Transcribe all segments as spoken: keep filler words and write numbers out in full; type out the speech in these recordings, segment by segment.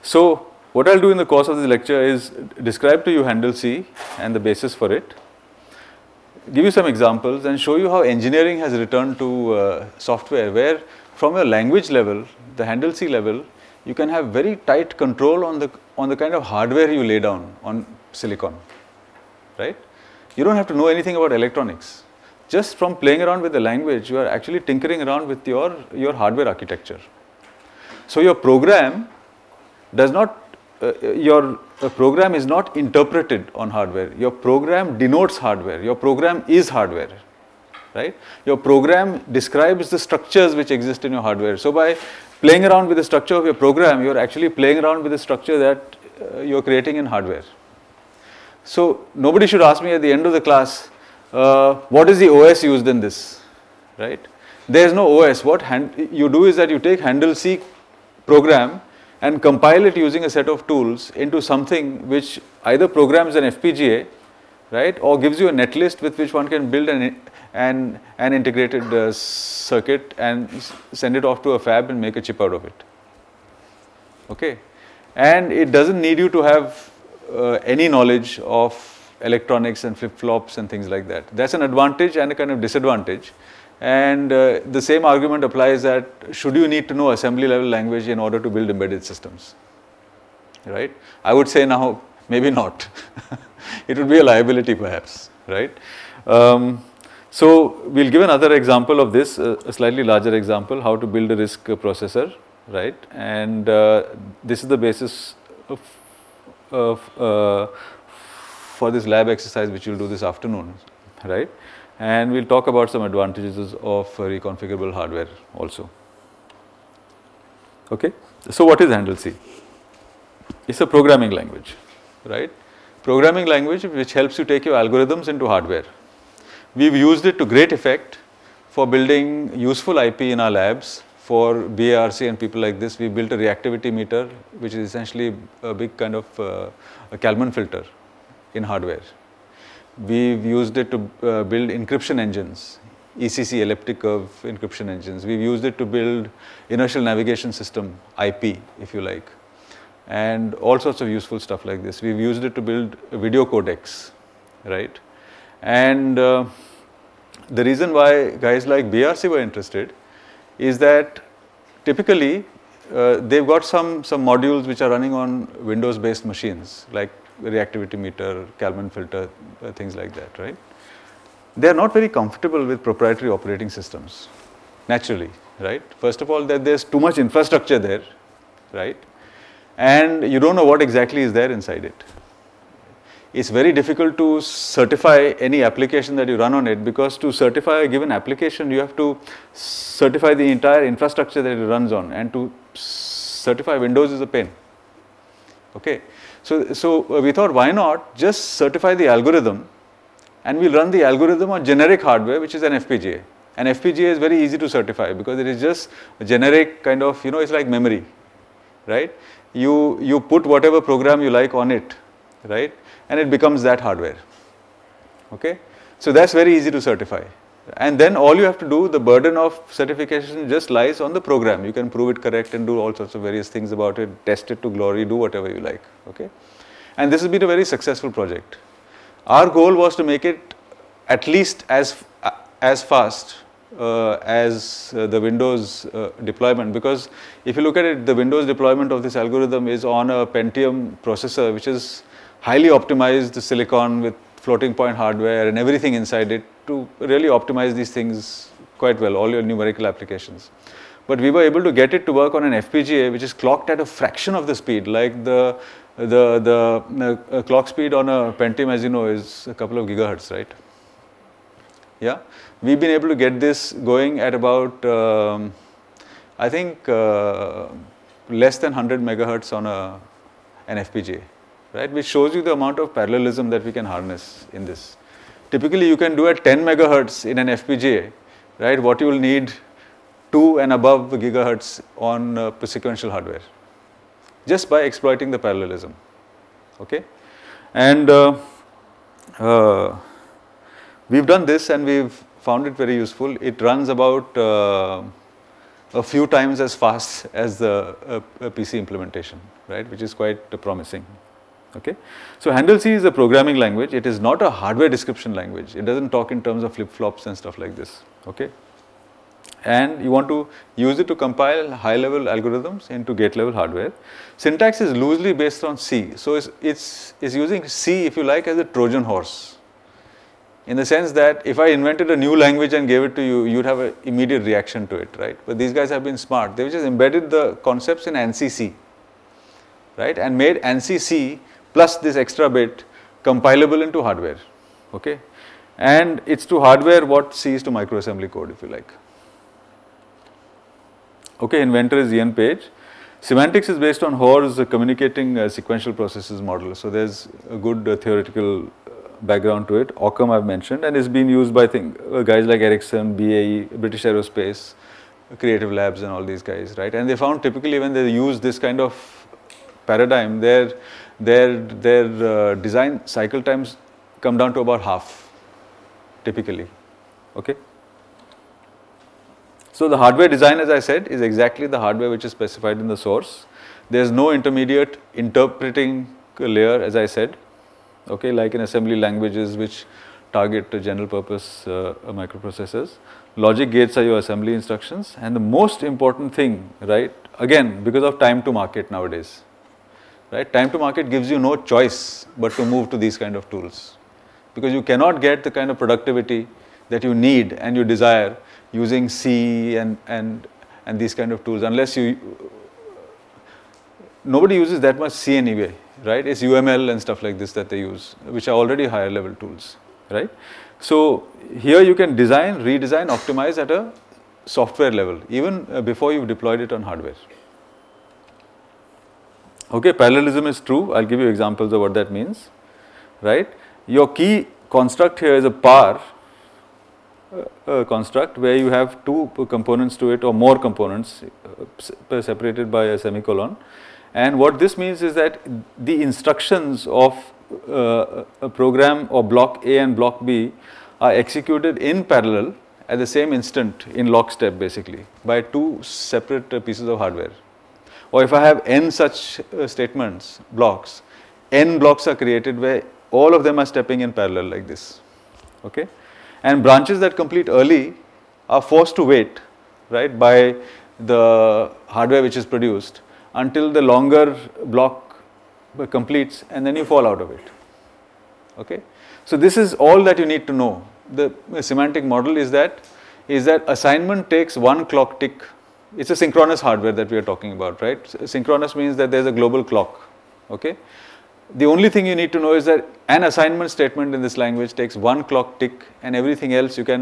So what I'll do in the course of this lecture is describe to you Handle C and the basis for it, give you some examples and show you how engineering has returned to uh, software, where from a language level, the Handle C level, you can have very tight control on the on the kind of hardware you lay down on silicon, right? You don't have to know anything about electronics. Just from playing around with the language, you are actually tinkering around with your, your hardware architecture. So your program does not, uh, your uh, program is not interpreted on hardware. Your program denotes hardware. Your program is hardware, right? Your program describes the structures which exist in your hardware. So by playing around with the structure of your program, you are actually playing around with the structure that uh, you are creating in hardware. So nobody should ask me at the end of the class, uh, what is the O S used in this, right? There is no O S. What hand, you do is that you take Handle C program and compile it using a set of tools into something which either programs an F P G A, right, or gives you a netlist with which one can build an, an, an integrated uh, circuit and send it off to a fab and make a chip out of it, okay? And it doesn't need you to have uh, any knowledge of electronics and flip-flops and things like that. That's an advantage and a kind of disadvantage. And uh, the same argument applies that should you need to know assembly level language in order to build embedded systems, right? I would say now, maybe not. It would be a liability perhaps, right? Um, so we'll give another example of this, uh, a slightly larger example, how to build a RISC processor, right? And uh, this is the basis of, of uh, for this lab exercise which you'll do this afternoon, right? And we'll talk about some advantages of uh, reconfigurable hardware also. Okay. So what is Handle C? It's a programming language, right? Programming language which helps you take your algorithms into hardware. We've used it to great effect for building useful I P in our labs. For B A R C and people like this, we built a reactivity meter, which is essentially a big kind of uh, a Kalman filter in hardware. We've used it to uh, build encryption engines, E C C, elliptic curve encryption engines. We've used it to build inertial navigation system, I P if you like, and all sorts of useful stuff like this. We've used it to build video codecs, right? And uh, the reason why guys like B A R C were interested is that typically uh, they've got some, some modules which are running on Windows based machines like reactivity meter, Kalman filter, uh, things like that, right? They are not very comfortable with proprietary operating systems, naturally, right? First of all, that there's too much infrastructure there, right? And you don't know what exactly is there inside it. It's very difficult to certify any application that you run on it, because to certify a given application, you have to certify the entire infrastructure that it runs on, and to certify Windows is a pain, okay? So, so we thought, why not just certify the algorithm, and we'll run the algorithm on generic hardware, which is an F P G A. An F P G A is very easy to certify because it is just a generic kind of, you know, it's like memory, right? You, you put whatever program you like on it, right? And it becomes that hardware, okay? So that's very easy to certify. And then all you have to do, the burden of certification just lies on the program. You can prove it correct and do all sorts of various things about it, test it to glory, do whatever you like, okay? And this has been a very successful project. Our goal was to make it at least as, uh, as fast uh, as uh, the Windows uh, deployment, because if you look at it, the Windows deployment of this algorithm is on a Pentium processor, which is highly optimized silicon with floating point hardware and everything inside it to really optimize these things quite well, all your numerical applications. But we were able to get it to work on an F P G A which is clocked at a fraction of the speed, like the, the, the uh, clock speed on a Pentium, as you know, is a couple of gigahertz, right? Yeah, we've been able to get this going at about, um, I think, uh, less than one hundred megahertz on a, an F P G A. Right, which shows you the amount of parallelism that we can harness in this. Typically, you can do at ten megahertz in an F P G A, right? What you will need two and above gigahertz on uh, sequential hardware, just by exploiting the parallelism, okay? And uh, uh, we've done this and we've found it very useful. It runs about uh, a few times as fast as the uh, P C implementation, right, which is quite uh, promising. Okay. So Handle C is a programming language. It is not a hardware description language. It doesn't talk in terms of flip-flops and stuff like this. Okay. And you want to use it to compile high-level algorithms into gate-level hardware. Syntax is loosely based on C. So it's, it's, it's using C, if you like, as a Trojan horse. In the sense that if I invented a new language and gave it to you, you'd have an immediate reaction to it, right? But these guys have been smart. They've just embedded the concepts in ANSI C, right? And made ANSI C plus this extra bit compilable into hardware, okay? And it's to hardware what C is to microassembly code, if you like. Okay, inventor is Ian Page. Semantics is based on Hoare's uh, communicating uh, sequential processes model. So there's a good uh, theoretical uh, background to it. Occam I've mentioned, and it's been used by think, uh, guys like Ericsson, B A E, British Aerospace, Creative Labs and all these guys, right? And they found typically when they use this kind of paradigm, their, their, their uh, design cycle times come down to about half, typically, okay? So the hardware design, as I said, is exactly the hardware which is specified in the source. There is no intermediate interpreting layer, as I said, okay, like in assembly languages which target general purpose uh, microprocessors. Logic gates are your assembly instructions, and the most important thing, right, again, because of time to market nowadays, right, time to market gives you no choice but to move to these kind of tools, because you cannot get the kind of productivity that you need and you desire using C and, and, and these kind of tools, unless you, nobody uses that much C anyway, right? It's U M L and stuff like this that they use, which are already higher level tools, right? So here you can design, redesign, optimize at a software level, even uh, before you've deployed it on hardware. Okay, parallelism is true. I'll give you examples of what that means, right? Your key construct here is a par Uh, construct where you have two components to it or more components uh, separated by a semicolon, and what this means is that the instructions of uh, a program or block A and block B are executed in parallel at the same instant in lockstep, basically by two separate uh, pieces of hardware. Or if I have n such uh, statements, blocks, n blocks are created where all of them are stepping in parallel like this, okay? And branches that complete early are forced to wait, right, by the hardware which is produced until the longer block completes, and then you fall out of it, okay? So this is all that you need to know. The semantic model is that, is that assignment takes one clock tick. It's a synchronous hardware that we are talking about, right? Synchronous means that there's a global clock, okay? The only thing you need to know is that an assignment statement in this language takes one clock tick, and everything else you can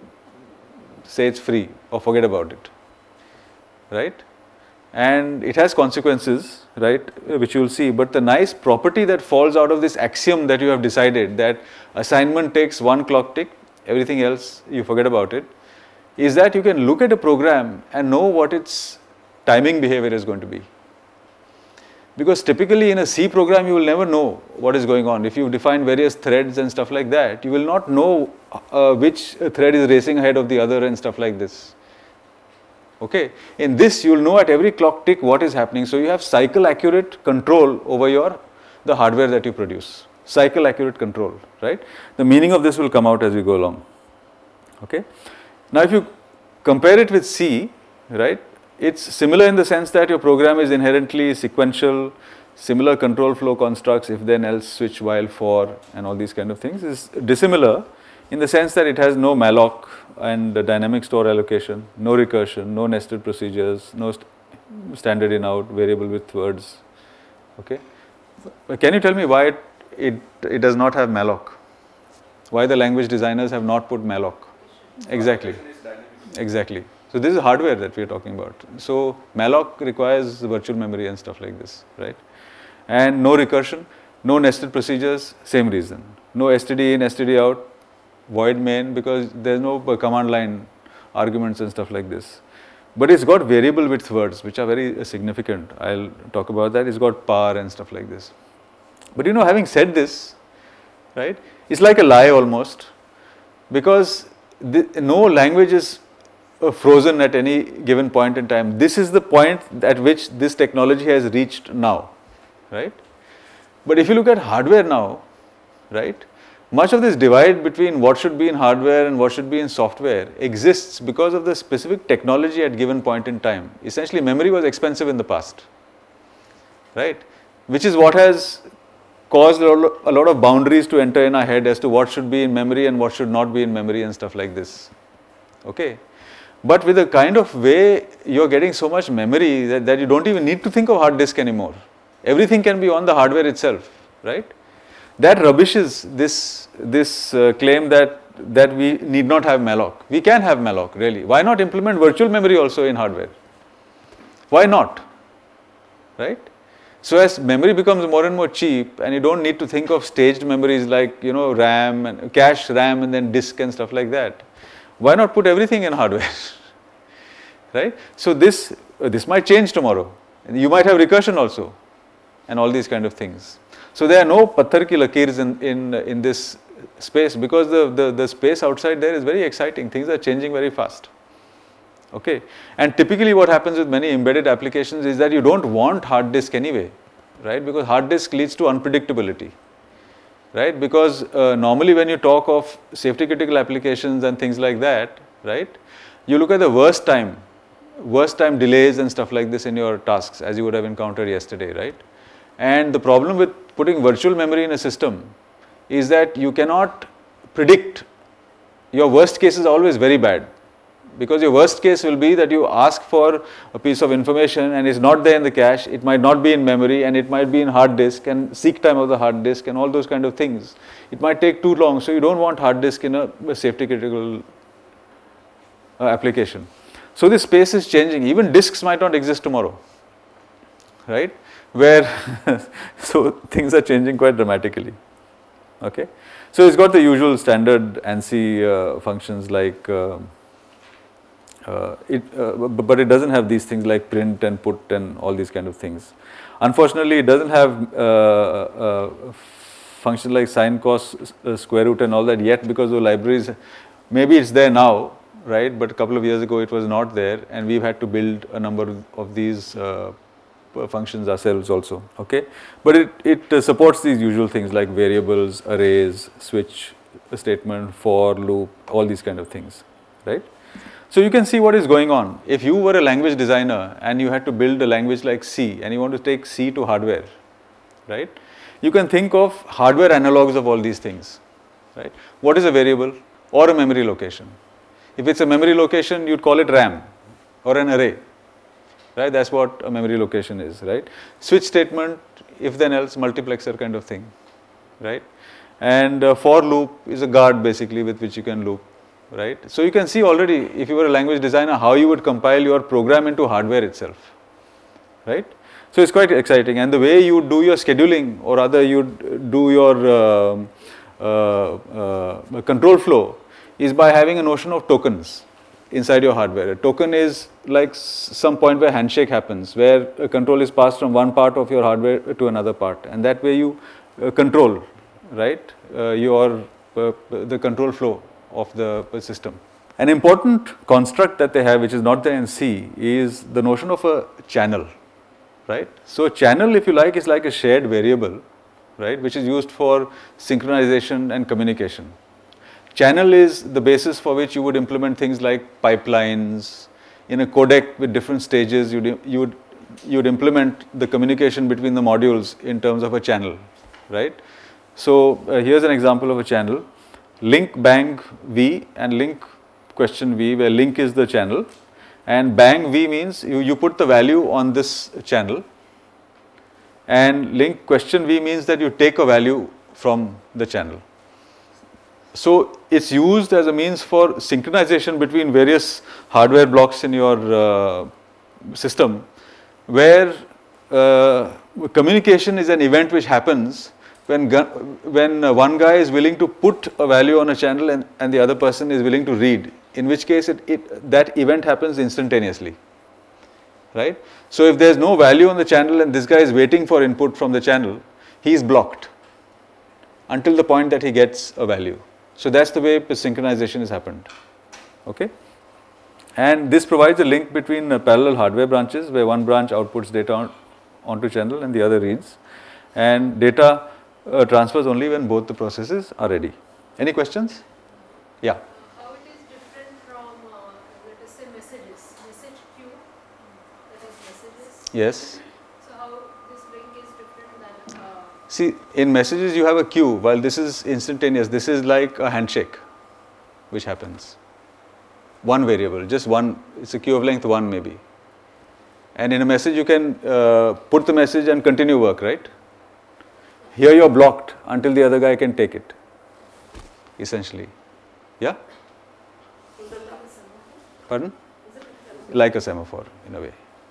say it's free or forget about it, right? And it has consequences, right, which you will see. But the nice property that falls out of this axiom that you have decided, that assignment takes one clock tick, everything else you forget about it, is that you can look at a program and know what its timing behavior is going to be. Because typically in a C program you will never know what is going on. If you define various threads and stuff like that, you will not know uh, which thread is racing ahead of the other and stuff like this. Okay. In this you will know at every clock tick what is happening. So you have cycle accurate control over your the hardware that you produce. Cycle accurate control, right? The meaning of this will come out as we go along. Okay. Now if you compare it with C, right, it's similar in the sense that your program is inherently sequential, similar control flow constructs, if then else, switch, while, for, and all these kind of things. Is dissimilar in the sense that it has no malloc and dynamic store allocation, no recursion, no nested procedures, no st standard in out, variable with words. Okay. But can you tell me why it, it, it does not have malloc? Why the language designers have not put malloc? Exactly. Exactly. So this is hardware that we are talking about. So malloc requires virtual memory and stuff like this, right? And no recursion, no nested procedures, same reason. No S T D in, S T D out, void main, because there is no command line arguments and stuff like this. But it's got variable width words which are very significant. I'll talk about that. It's got par and stuff like this. But you know, having said this, right, it's like a lie almost, because the, no language is uh, frozen at any given point in time. This is the point at which this technology has reached now, right? But if you look at hardware now, right, much of this divide between what should be in hardware and what should be in software exists because of the specific technology at given point in time. Essentially, memory was expensive in the past, right, which is what has caused a lot of boundaries to enter in our head as to what should be in memory and what should not be in memory and stuff like this, okay. But with the kind of way you're getting so much memory that, that you don't even need to think of hard disk anymore. Everything can be on the hardware itself, right? That rubbishes this, this uh, claim that, that we need not have malloc. We can have malloc, really. Why not implement virtual memory also in hardware? Why not, right? So as memory becomes more and more cheap and you don't need to think of staged memories like, you know, RAM and cache, RAM and then disk and stuff like that, why not put everything in hardware, right? So this, uh, this might change tomorrow. You might have recursion also and all these kind of things. So there are no patthar ki lakirs in, in, in this space because the, the, the space outside there is very exciting. Things are changing very fast. Okay. And typically what happens with many embedded applications is that you don't want hard disk anyway, right? Because hard disk leads to unpredictability, right? Because uh, normally when you talk of safety critical applications and things like that, right, you look at the worst time, worst time delays and stuff like this in your tasks as you would have encountered yesterday, right? And the problem with putting virtual memory in a system is that you cannot predict. Your worst case is always very bad because your worst case will be that you ask for a piece of information and it's not there in the cache, it might not be in memory and it might be in hard disk and seek time of the hard disk and all those kind of things. It might take too long, so you don't want hard disk in a, a safety critical uh, application. So this space is changing. Even disks might not exist tomorrow, right? Where so things are changing quite dramatically, okay. So it's got the usual standard ANSI uh, functions like uh, uh, it, uh, but it doesn't have these things like print and put and all these kind of things. Unfortunately, it doesn't have uh, uh, functions like sine, cos, uh, square root and all that yet because the libraries, maybe it's there now, right, but a couple of years ago it was not there and we've had to build a number of these uh, functions ourselves also, okay. But it, it uh, supports these usual things like variables, arrays, switch statement, for loop, all these kind of things, right. So you can see what is going on. If you were a language designer and you had to build a language like C and you want to take C to hardware, right, you can think of hardware analogs of all these things, right. What is a variable or a memory location? If it's a memory location, you'd call it RAM or an array, right, that's what a memory location is, right. Switch statement, if then else, multiplexer kind of thing, right. And uh, for loop is a guard basically with which you can loop, right. So you can see already, if you were a language designer, how you would compile your program into hardware itself, right. So it's quite exciting, and the way you do your scheduling, or rather you do your uh, uh, uh, control flow, is by having a notion of tokens inside your hardware. A token is like some point where handshake happens, where a control is passed from one part of your hardware to another part, and that way you uh, control, right, uh, your uh, the control flow of the system. An important construct that they have, which is not there in C, is the notion of a channel, right. So channel, if you like, is like a shared variable, right, which is used for synchronization and communication. Channel is the basis for which you would implement things like pipelines. In a codec with different stages, you'd, you'd, you'd implement the communication between the modules in terms of a channel, right. So uh, here's an example of a channel, link bang V and link question V, where link is the channel and bang V means you, you put the value on this channel, and link question V means that you take a value from the channel. So it's used as a means for synchronization between various hardware blocks in your uh, system, where uh, communication is an event which happens when, when uh, one guy is willing to put a value on a channel and, and the other person is willing to read, in which case it, it, that event happens instantaneously, right. So if there is no value on the channel and this guy is waiting for input from the channel, he is blocked until the point that he gets a value. So that's the way synchronization has happened, okay. And this provides a link between uh, parallel hardware branches where one branch outputs data on, onto channel and the other reads, and data uh, transfers only when both the processes are ready. Any questions? Yeah. Uh, how it is different from, uh, let us say, messages, message queue, that is messages. Yes. So how this link is different than. Uh, See, in messages you have a queue, while this is instantaneous. This is like a handshake, which happens. One variable, just one. It's a queue of length one maybe. And in a message you can uh, put the message and continue work, right? Here you are blocked until the other guy can take it, essentially. Yeah? Pardon? Like a semaphore in a way.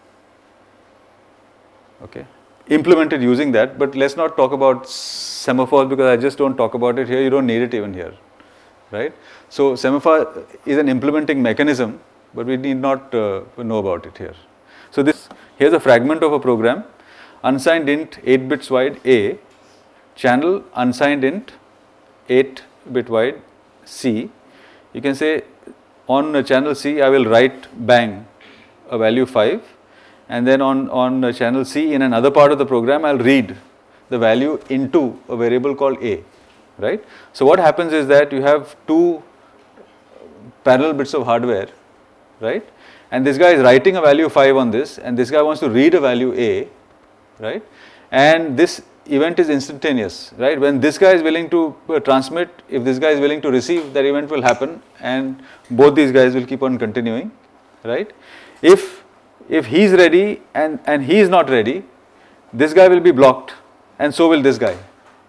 Okay. Implemented using that, but let's not talk about semaphores because I just don't talk about it here. You don't need it even here, right? So semaphore is an implementing mechanism, but we need not uh, know about it here. So this, here's a fragment of a program, unsigned int eight bits wide A, channel unsigned int eight bit wide C. You can say on channel C I will write bang a value five, and then on, on channel C in another part of the program I will read the value into a variable called A, right. So what happens is that you have two parallel bits of hardware, right, and this guy is writing a value five on this, and this guy wants to read a value A, right, and this event is instantaneous, right. When this guy is willing to uh, transmit, if this guy is willing to receive, that event will happen and both these guys will keep on continuing, right. If if he is ready and, and he is not ready, this guy will be blocked and so will this guy.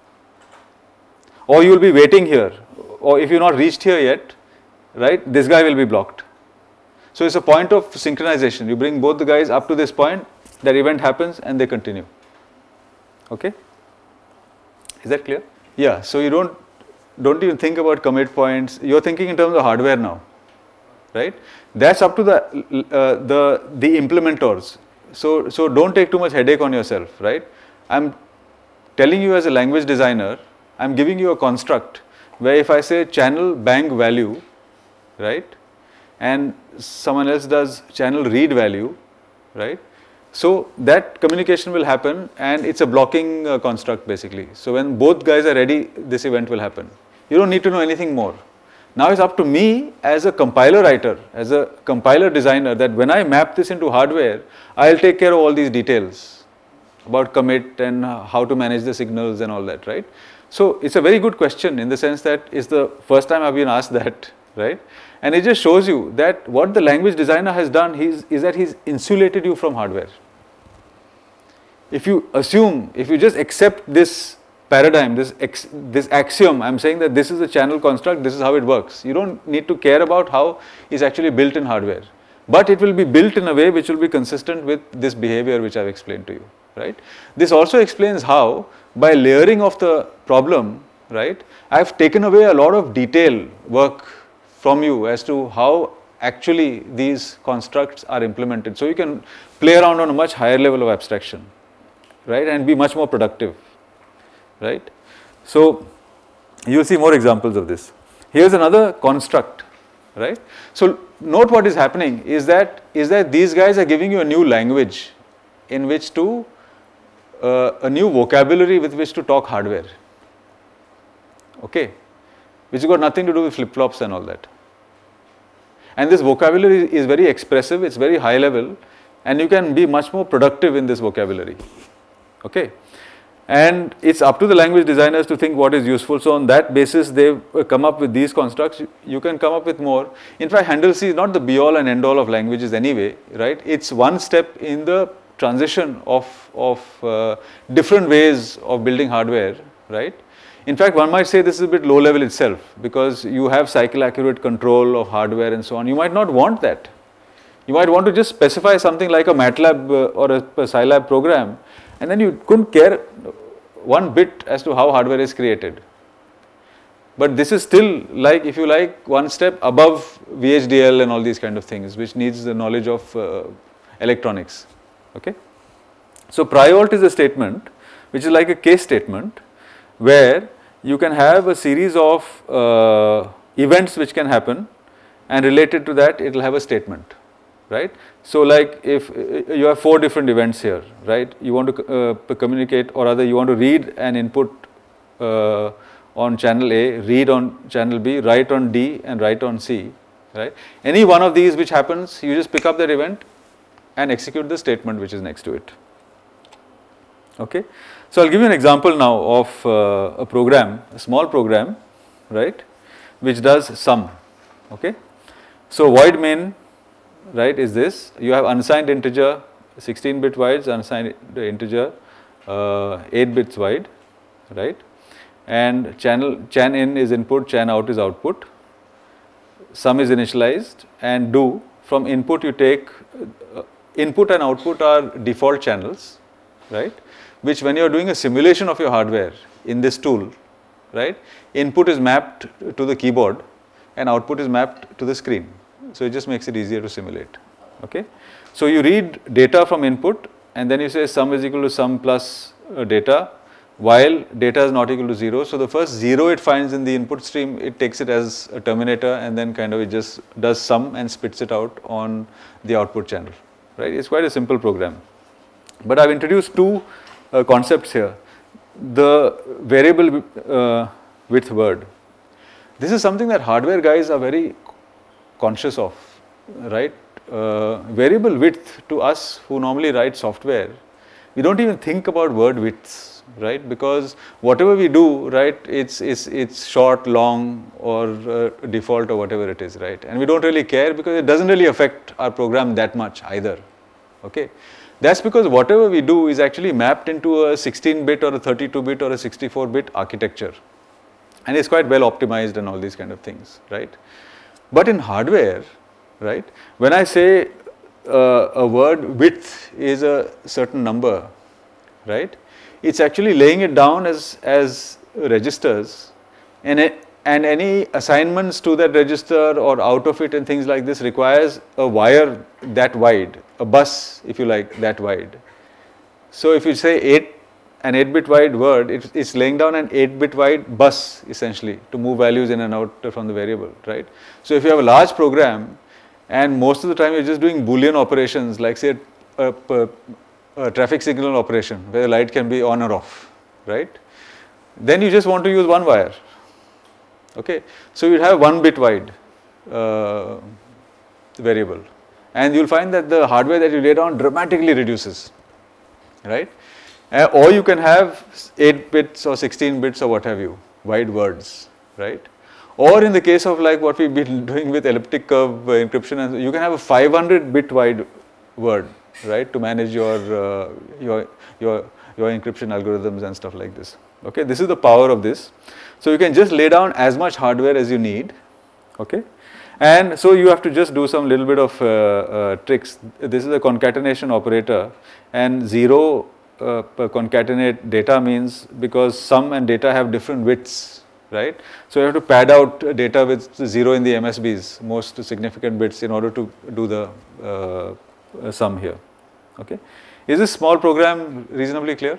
Or you will be waiting here, or if you are not reached here yet, right, this guy will be blocked. So it's a point of synchronization. You bring both the guys up to this point, that event happens and they continue. Okay? Is that clear? Yeah, so you don't don't even think about commit points. You're thinking in terms of hardware now, right? That's up to the uh, the the implementers. So so don't take too much headache on yourself, right? I'm telling you as a language designer, I'm giving you a construct where if I say channel bang value, right, and someone else does channel read value, right? So that communication will happen and it's a blocking uh, construct basically. So when both guys are ready, this event will happen. You don't need to know anything more. Now it's up to me as a compiler writer, as a compiler designer, that when I map this into hardware, I'll take care of all these details about commit and how to manage the signals and all that, right? So it's a very good question in the sense that it's the first time I've been asked that, right? And it just shows you that what the language designer has done is, is that he's insulated you from hardware. If you assume, if you just accept this paradigm, this ex, this axiom, I'm saying that this is a channel construct, this is how it works. You don't need to care about how it's actually built in hardware. But it will be built in a way which will be consistent with this behavior which I've explained to you, right? This also explains how, by layering of the problem, right, I've taken away a lot of detail work from you as to how actually these constructs are implemented. So you can play around on a much higher level of abstraction, right, and be much more productive, right. So you will see more examples of this. Here's another construct, right. So note what is happening is that is that these guys are giving you a new language in which to uh, a new vocabulary with which to talk hardware, okay, which has got nothing to do with flip-flops and all that. And this vocabulary is very expressive, it's very high level, and you can be much more productive in this vocabulary, okay. And it's up to the language designers to think what is useful. So on that basis, they've come up with these constructs. You can come up with more. In fact, Handle C is not the be all and end all of languages anyway, right? It's one step in the transition of, of uh, different ways of building hardware, right? In fact, one might say this is a bit low level itself because you have cycle accurate control of hardware and so on. You might not want that. You might want to just specify something like a MATLAB uh, or a, a Scilab program, and then you couldn't care one bit as to how hardware is created. But this is still, like, if you like, one step above V H D L and all these kind of things, which needs the knowledge of uh, electronics, okay. So priort is a statement which is like a case statement where you can have a series of uh, events which can happen, and related to that it will have a statement, right. So like if uh, you have four different events here, right, you want to uh, communicate, or rather you want to read an input uh, on channel A, read on channel B, write on D and write on C, right. Any one of these which happens, you just pick up that event and execute the statement which is next to it. Okay. So I'll give you an example now of uh, a program, a small program, right, which does sum. Okay. So void main, right, is this. You have unsigned integer, sixteen bit wide, unsigned integer, uh, eight bits wide, right, and channel chan in is input, chan out is output. Sum is initialized, and do from input you take uh, input and output are default channels, right, which when you are doing a simulation of your hardware in this tool, right, input is mapped to the keyboard and output is mapped to the screen. So it just makes it easier to simulate. Okay. So you read data from input and then you say sum is equal to sum plus uh, data, while data is not equal to zero. So the first zero it finds in the input stream, it takes it as a terminator and then kind of it just does sum and spits it out on the output channel, right. It's quite a simple program. But I've introduced two uh, concepts here. The variable uh, width word. This is something that hardware guys are very conscious of, right. Uh, variable width to us who normally write software, we don't even think about word widths, right, because whatever we do, right, it's it's it's short, long, or uh, default, or whatever it is, right, and we don't really care because it doesn't really affect our program that much either. Okay. That's because whatever we do is actually mapped into a sixteen bit or a thirty-two bit or a sixty-four bit architecture, and it's quite well optimized and all these kind of things, right. But in hardware, right, when I say uh, a word width is a certain number, right, it's actually laying it down as, as registers, and, it, and any assignments to that register or out of it and things like this requires a wire that wide, a bus if you like that wide. So if you say eight, an eight bit wide word, it's, it's laying down an eight bit wide bus essentially to move values in and out from the variable, right. So if you have a large program and most of the time you're just doing Boolean operations like say a, a, a traffic signal operation where the light can be on or off, right, then you just want to use one wire. Okay. So you have one bit wide uh, variable, and you will find that the hardware that you lay down dramatically reduces, right. Uh, or you can have eight bits or sixteen bits or what have you, wide words, right. Or in the case of like what we've been doing with elliptic curve uh, encryption, and you can have a five hundred bit wide word, right, to manage your uh, your your your encryption algorithms and stuff like this. Okay, this is the power of this. So you can just lay down as much hardware as you need. Okay, and so you have to just do some little bit of uh, uh, tricks. This is a concatenation operator, and zero uh, concatenate data means because sum and data have different widths, right. So you have to pad out data with zero in the M S Bs, most significant bits, in order to do the uh, sum here. Okay, is this small program reasonably clear?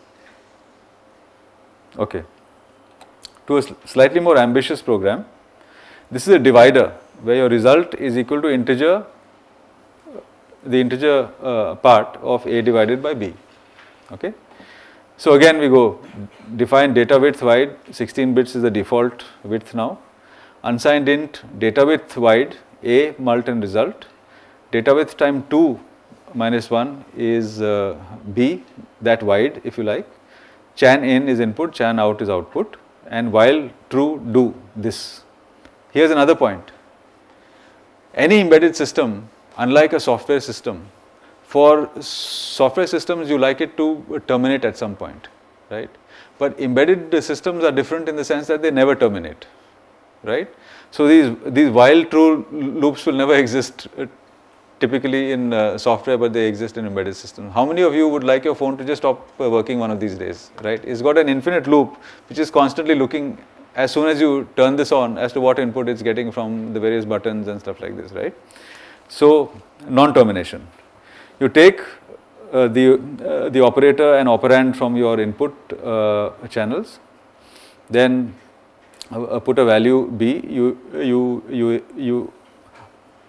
Okay. To a slightly more ambitious program, this is a divider where your result is equal to integer, the integer uh, part of A divided by B. Okay. So again we go define data width wide, sixteen bits is the default width now. Unsigned int data width wide, A mult and result. Data width time two minus one is uh, B, that wide if you like. Chan in is input, chan out is output, and while true do this. Here's another point. Any embedded system, unlike a software system, for software systems you like it to terminate at some point, right? But embedded systems are different in the sense that they never terminate, right? So these, these while true loops will never exist uh, typically in uh, software, but they exist in embedded systems. How many of you would like your phone to just stop uh, working one of these days, right? It's got an infinite loop which is constantly looking as soon as you turn this on as to what input it's getting from the various buttons and stuff like this, right? So non-termination. You take uh, the, uh, the operator and operand from your input uh, channels, then uh, put a value B, you, you, you, you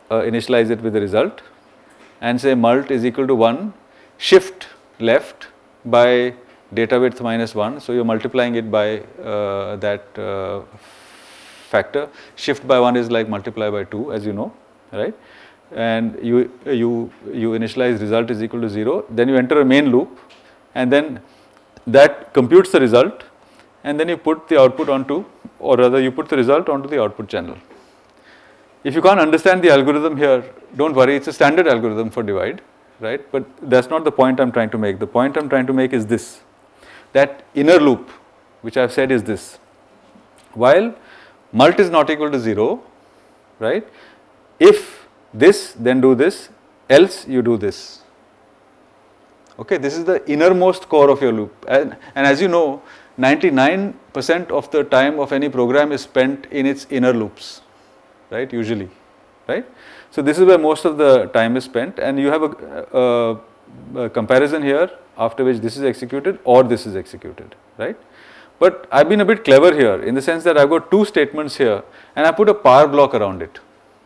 uh, initialize it with the result and say mult is equal to one, shift left by data width minus one. So, you are multiplying it by uh, that uh, factor. Shift by one is like multiply by two, as you know, right? And you, you, you initialize result is equal to zero, then you enter a main loop, and then that computes the result, and then you put the output onto, or rather you put the result onto the output channel. If you can't understand the algorithm here, don't worry, it's a standard algorithm for divide, right? But that's not the point I'm trying to make. The point I'm trying to make is this, that inner loop, which I've said is this. While mult is not equal to zero, right? If this, then do this, else you do this. Okay, this is the innermost core of your loop. And, and as you know, ninety-nine percent of the time of any program is spent in its inner loops, right, usually, right. So, this is where most of the time is spent, and you have a, a, a comparison here after which this is executed or this is executed, right. But I have been a bit clever here in the sense that I have got two statements here and I put a power block around it,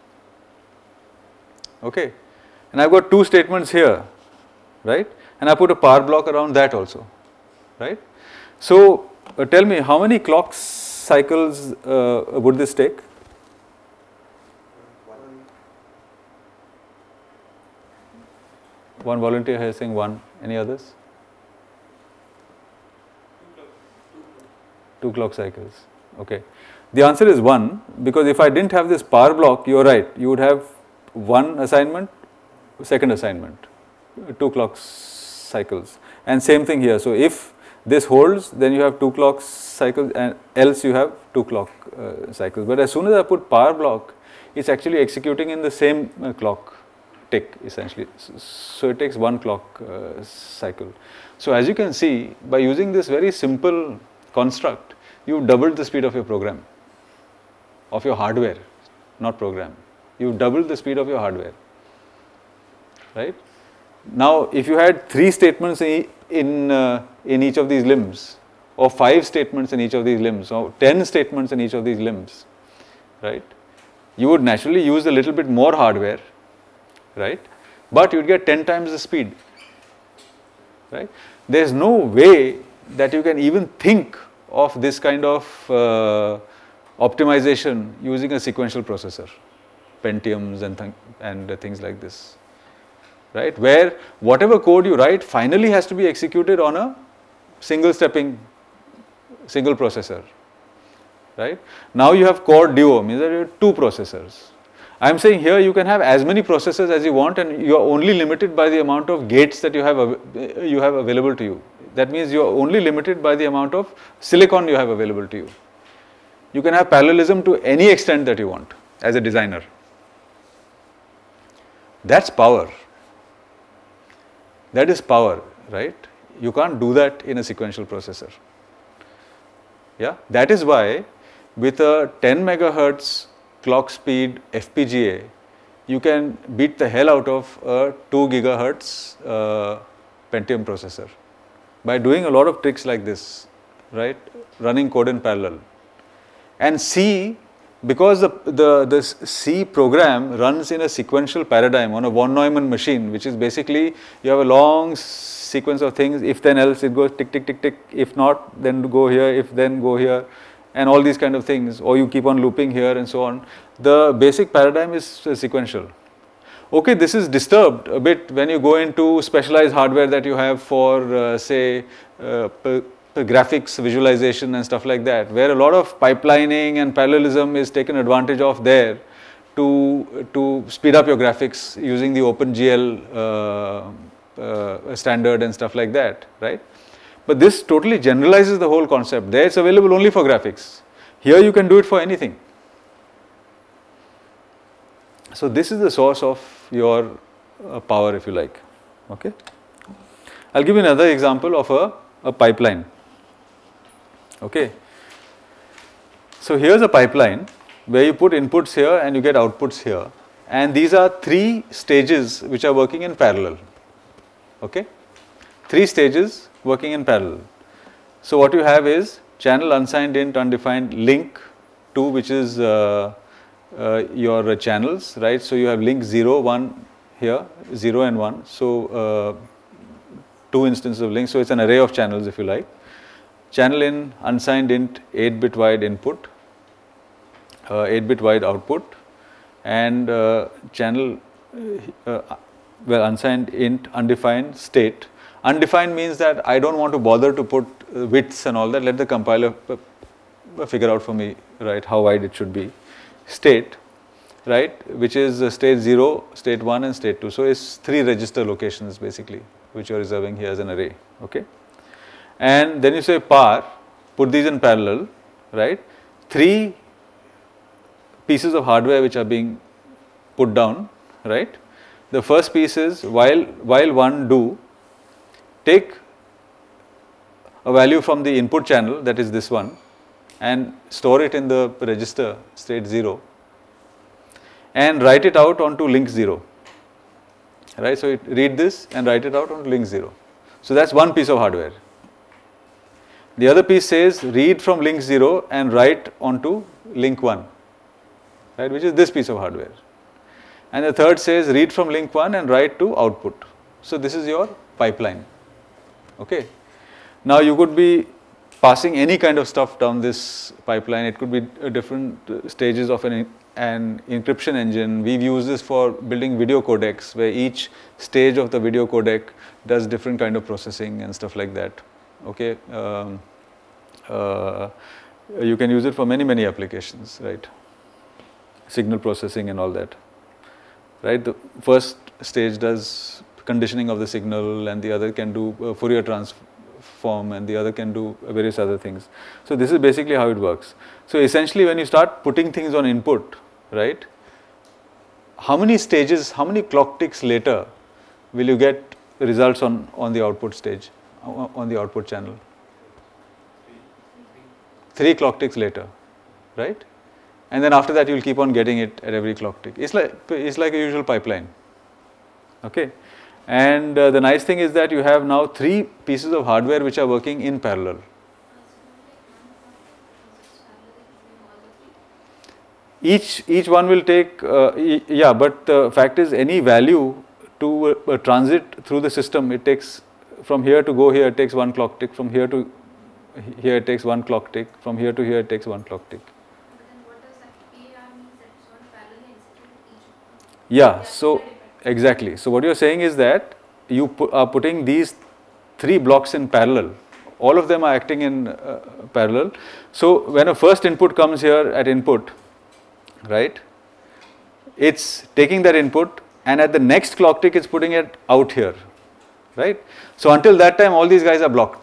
okay, and I have got two statements here, right, and I put a power block around that also, right. So, uh, tell me how many clock cycles uh, would this take? One volunteer here saying one. Any others? Two clock cycles. Okay. The answer is one, because if I didn't have this power block, you are right, you would have one assignment, second assignment, two clock cycles, and same thing here. So, if this holds, then you have two clock cycles, and else you have two clock uh, cycles. But as soon as I put power block, it's actually executing in the same uh, clock tick essentially. So, it takes one clock uh, cycle. So, as you can see, by using this very simple construct, you doubled the speed of your program, of your hardware, not program. You doubled the speed of your hardware, right. Now, if you had three statements in, uh, in each of these limbs, or five statements in each of these limbs, or ten statements in each of these limbs, right, you would naturally use a little bit more hardware, right, but you would get ten times the speed, right. There is no way that you can even think of this kind of uh, optimization using a sequential processor, Pentiums and, th and uh, things like this, right, where whatever code you write finally has to be executed on a single stepping, single processor, right. Now you have core duo, means that you have two processors. I am saying here you can have as many processors as you want, and you are only limited by the amount of gates that you have you have available to you. That means you are only limited by the amount of silicon you have available to you. You can have parallelism to any extent that you want as a designer. That's power. That is power, right? You can't do that in a sequential processor. Yeah, that is why with a ten megahertz clock speed F P G A, you can beat the hell out of a two gigahertz uh, Pentium processor by doing a lot of tricks like this, right, running code in parallel. And C, because the, the this C program runs in a sequential paradigm on a von Neumann machine, which is basically you have a long sequence of things, if then else it goes tick tick tick tick, if not then go here, if then go here, and all these kind of things, or you keep on looping here and so on. The basic paradigm is uh, sequential. Okay, this is disturbed a bit when you go into specialized hardware that you have for uh, say uh, graphics visualization and stuff like that, where a lot of pipelining and parallelism is taken advantage of there to, to speed up your graphics using the OpenGL uh, uh, standard and stuff like that, right. But this totally generalizes the whole concept. There it's available only for graphics. Here you can do it for anything. So this is the source of your uh, power, if you like, okay. I'll give you another example of a, a pipeline, okay. So here's a pipeline where you put inputs here and you get outputs here, and these are three stages which are working in parallel, okay. Three stages working in parallel. So what you have is channel unsigned int undefined link two, which is uh, uh, your uh, channels, right? So you have link zero, one here, zero and one. So uh, two instances of links. So it's an array of channels, if you like. Channel in unsigned int eight bit wide input, uh, eight bit wide output, and uh, channel uh, well unsigned int undefined state. Undefined means that I don't want to bother to put uh, widths and all that. Let the compiler uh, figure out for me, right, how wide it should be. State, right, which is uh, state zero, state one, and state two. So it's three register locations basically, which you are reserving here as an array. Okay. And then you say par, put these in parallel, right? Three pieces of hardware which are being put down, right? The first piece is while while one do, take a value from the input channel, that is this one, and store it in the register state zero, and write it out onto link zero, right? So it, read this and write it out onto link zero. So that's one piece of hardware. The other piece says read from link zero and write onto link one, right, which is this piece of hardware. And the third says read from link one and write to output. So this is your pipeline. Okay. Now you could be passing any kind of stuff down this pipeline. It could be different stages of an, an encryption engine. We've used this for building video codecs, where each stage of the video codec does different kind of processing and stuff like that. Okay. Um, uh, you can use it for many, many applications, right? Signal processing and all that, right? The first stage does conditioning of the signal, and the other can do uh, Fourier transform, and the other can do various other things. So this is basically how it works. So essentially when you start putting things on input, right, how many stages, how many clock ticks later will you get results on, on the output stage, on the output channel? Three clock ticks later, right? And then after that you will keep on getting it at every clock tick. It's like, it's like a usual pipeline. Okay. And uh, the nice thing is that you have now three pieces of hardware which are working in parallel. Each, each one will take, uh, e yeah, but the fact is any value to uh, transit through the system, it takes from here to go here, it takes one clock tick, from here to here it takes one clock tick, from here to here it takes one clock tick. But then what does that P A R mean? That it's not parallel execute each? Yeah, so exactly. So what you are saying is that you pu are putting these three blocks in parallel. All of them are acting in uh, parallel. So when a first input comes here at input, right, it's taking that input, and at the next clock tick it's putting it out here, right? So until that time all these guys are blocked,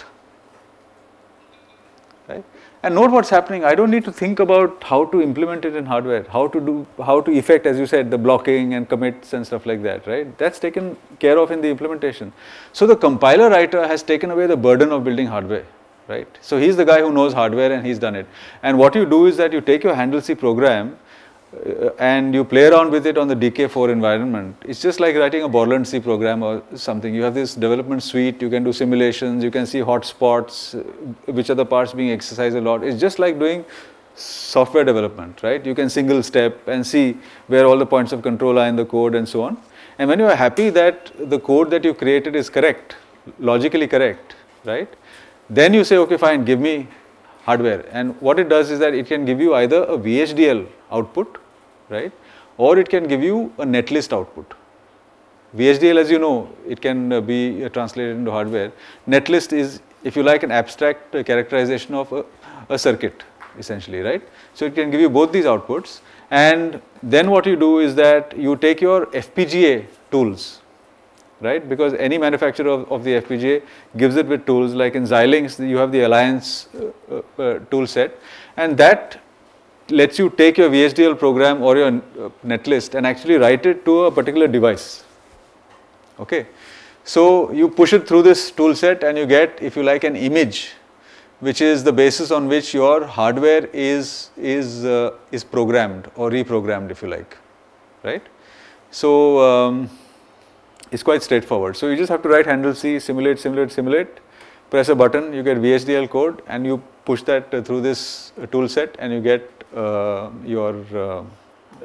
right? And note what's happening. I don't need to think about how to implement it in hardware, how to do, how to effect, as you said, the blocking and commits and stuff like that, right? That's taken care of in the implementation. So the compiler writer has taken away the burden of building hardware, right? So he's the guy who knows hardware and he's done it. And what you do is that you take your handle C program uh, and you play around with it on the D K four environment. It's just like writing a Borland C program or something. You have this development suite, you can do simulations, you can see hotspots, uh, which are the parts being exercised a lot. It's just like doing software development, right? You can single step and see where all the points of control are in the code and so on. And when you are happy that the code that you created is correct, logically correct, right? Then you say, okay, fine, give me hardware. And what it does is that it can give you either a V H D L output, right, or it can give you a netlist output. V H D L, as you know, it can uh, be uh, translated into hardware. Netlist is, if you like, an abstract uh, characterization of a, a circuit, essentially, right? So it can give you both these outputs, and then what you do is that you take your F P G A tools, right? Because any manufacturer of, of the F P G A gives it with tools, like in Xilinx you have the Alliance uh, uh, uh, tool set, and that lets you take your V H D L program or your uh, netlist and actually write it to a particular device. Okay. So you push it through this tool set and you get, if you like, an image which is the basis on which your hardware is, is, uh, is programmed or reprogrammed, if you like, right? So um, it's quite straightforward. So you just have to write handle C, simulate, simulate, simulate, press a button, you get V H D L code, and you push that uh, through this uh, tool set and you get uh, your uh,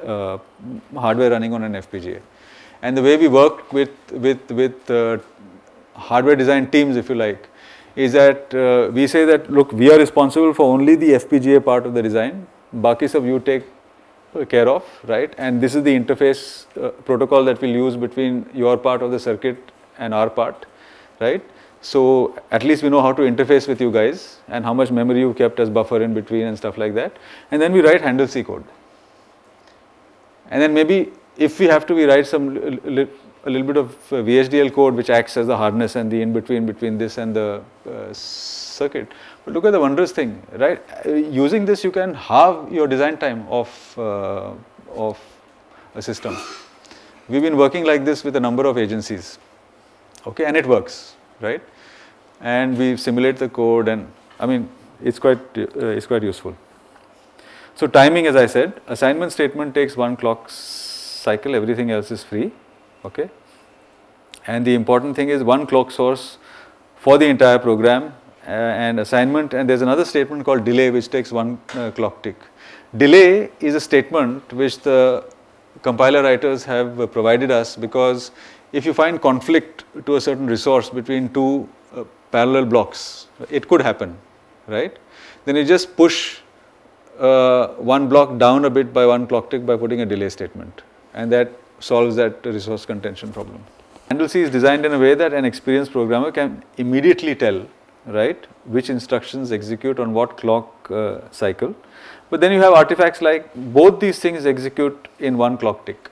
uh, hardware running on an F P G A. And the way we work with, with, with uh, hardware design teams, if you like, is that uh, we say that, look, we are responsible for only the F P G A part of the design, baki sab you take care of, right? And this is the interface uh, protocol that we'll use between your part of the circuit and our part, right? So at least we know how to interface with you guys and how much memory you kept as buffer in between and stuff like that. And then we write handle C code. And then maybe if we have to, we write some li a little bit of uh, V H D L code which acts as the harness and the in between between this and the uh, circuit. But look at the wondrous thing, right? Uh, using this, you can halve your design time of uh, of a system. We've been working like this with a number of agencies, okay, and it works, right? And we simulate the code, and I mean, it's quite uh, it's quite useful. So timing, as I said, assignment statement takes one clock cycle. Everything else is free. Okay, and the important thing is one clock source for the entire program uh, and assignment, and there's another statement called delay which takes one uh, clock tick. Delay is a statement which the compiler writers have uh, provided us, because if you find conflict to a certain resource between two uh, parallel blocks, it could happen, right? Then you just push uh, one block down a bit by one clock tick by putting a delay statement, and that solves that resource contention problem. Handle C is designed in a way that an experienced programmer can immediately tell, right, which instructions execute on what clock uh, cycle. But then you have artifacts like both these things execute in one clock tick,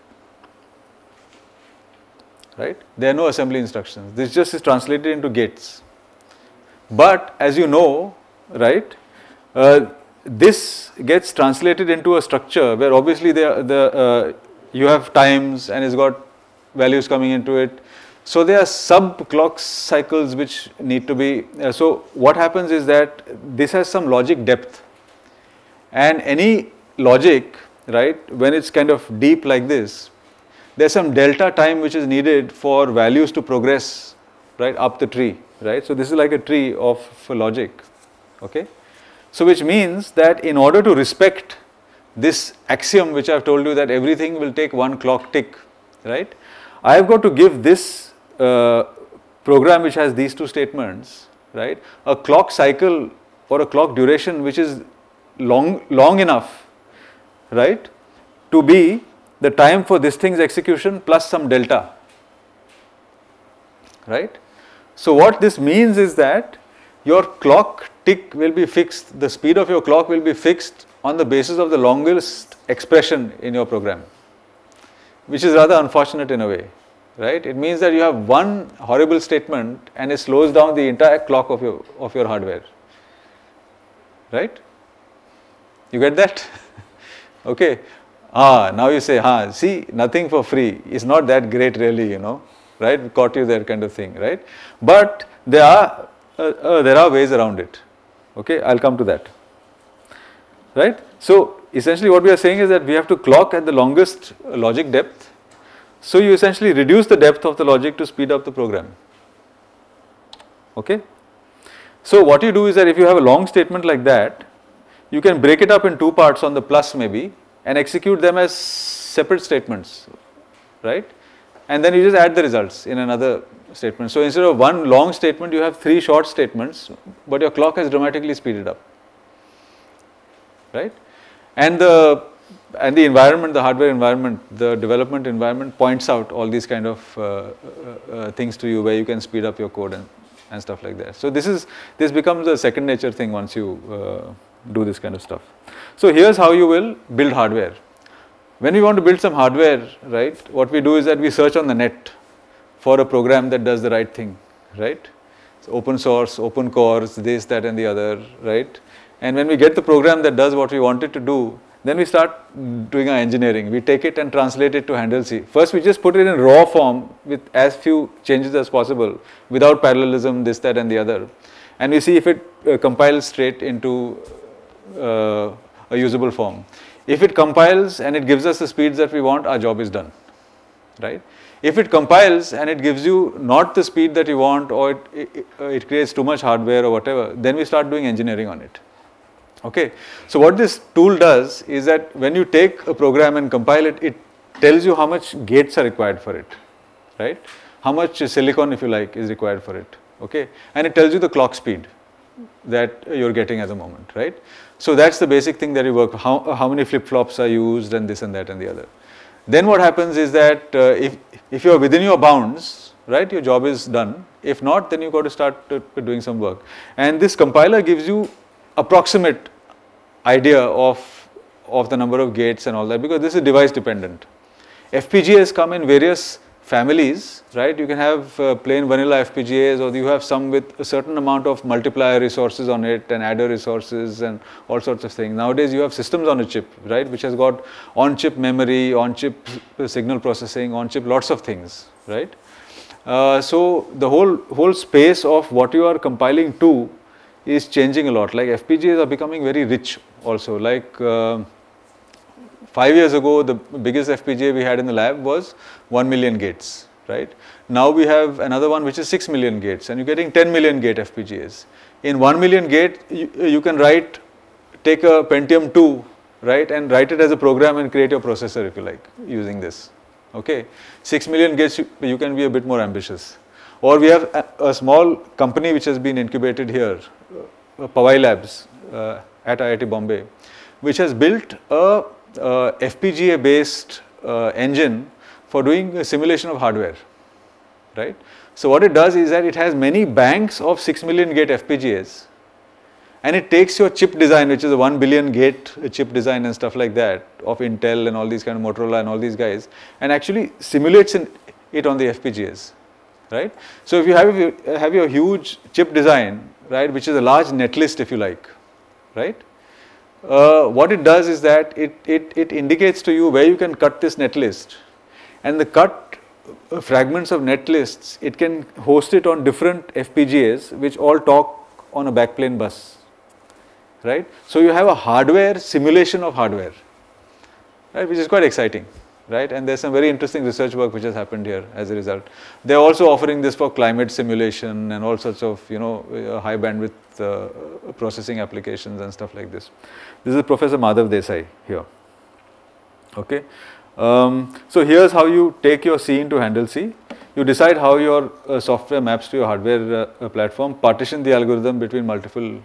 right? There are no assembly instructions. This just is translated into gates. But as you know, right, uh, this gets translated into a structure where obviously the, the uh, you have times and it's got values coming into it. So there are sub clock cycles which need to be, uh, so what happens is that this has some logic depth, and any logic, right, when it's kind of deep like this, there's some delta time which is needed for values to progress, right, up the tree, right. So this is like a tree of logic, okay. So which means that in order to respect this axiom which I have told you that everything will take one clock tick, right, I have got to give this uh, program which has these two statements, right, a clock cycle or a clock duration which is long, long enough, right, to be the time for this thing's execution plus some delta, right. So what this means is that your clock tick will be fixed, the speed of your clock will be fixed on the basis of the longest expression in your program, which is rather unfortunate in a way, right. It means that you have one horrible statement and it slows down the entire clock of your, of your hardware, right. You get that? Okay. Ah, now you say, ah, see, nothing for free. It's not that great really, you know, right. We caught you there kind of thing, right. But there are, uh, uh, there are ways around it. Okay, I'll come to that. Right. So essentially what we are saying is that we have to clock at the longest logic depth. So you essentially reduce the depth of the logic to speed up the program. Okay. So what you do is that if you have a long statement like that, you can break it up in two parts on the plus maybe and execute them as separate statements, right. And then you just add the results in another statement. So instead of one long statement, you have three short statements, but your clock has dramatically speeded up. Right, and the and the environment, the hardware environment, the development environment points out all these kind of uh, uh, uh, things to you where you can speed up your code and, and stuff like that. So this is this becomes a second nature thing once you uh, do this kind of stuff. So here's how you will build hardware. When we want to build some hardware, right, what we do is that we search on the net for a program that does the right thing, right. So open source, open cores, this, that, and the other, right. And when we get the program that does what we want it to do, then we start doing our engineering. We take it and translate it to handle C. First we just put it in raw form with as few changes as possible, without parallelism, this, that, and the other. And we see if it uh, compiles straight into uh, a usable form. If it compiles and it gives us the speeds that we want, our job is done, right. If it compiles and it gives you not the speed that you want, or it, it, it creates too much hardware or whatever, then we start doing engineering on it. Okay. So what this tool does is that when you take a program and compile it, it tells you how much gates are required for it, right? How much silicon, if you like, is required for it, okay? And it tells you the clock speed that you're getting at the moment, right? So that's the basic thing that you work, how, how many flip-flops are used and this and that and the other. Then what happens is that uh, if, if you're within your bounds, right, your job is done. If not, then you got to start uh, doing some work. And this compiler gives you approximate idea of, of the number of gates and all that, because this is device dependent. F P G As come in various families, right? You can have uh, plain vanilla F P G As, or you have some with a certain amount of multiplier resources on it and adder resources and all sorts of things. Nowadays you have systems on a chip, right, which has got on-chip memory, on-chip signal processing, on-chip lots of things, right? Uh, so the whole whole space of what you are compiling to is changing a lot. Like F P G As are becoming very rich also. Like uh, five years ago, the biggest F P G A we had in the lab was one million gates, right? Now we have another one which is six million gates, and you're getting ten million gate F P G As. In one million gate, you, you can write, take a Pentium two, right, and write it as a program and create your processor if you like using this. Okay, six million gates, you, you can be a bit more ambitious. Or we have a, a small company which has been incubated here, uh, Powai Labs uh, at I I T Bombay, which has built a uh, F P G A based uh, engine for doing a simulation of hardware, right. So what it does is that it has many banks of six million gate F P G As, and it takes your chip design, which is a one billion gate chip design and stuff like that of Intel and all these kind of Motorola and all these guys, and actually simulates in, it on the F P G As, right. So if you have, if you have your huge chip design, right, which is a large netlist if you like, right, uh, what it does is that it, it, it indicates to you where you can cut this netlist, and the cut uh, fragments of netlists, it can host it on different F P G As which all talk on a backplane bus, right. So you have a hardware simulation of hardware, right, which is quite exciting, right, and there's some very interesting research work which has happened here as a result. They're also offering this for climate simulation and all sorts of, you know, uh, high bandwidth uh, processing applications and stuff like this. This is Professor Madhav Desai here, okay. Um, so here's how you take your C into Handle C. You decide how your uh, software maps to your hardware uh, platform, partition the algorithm between multiple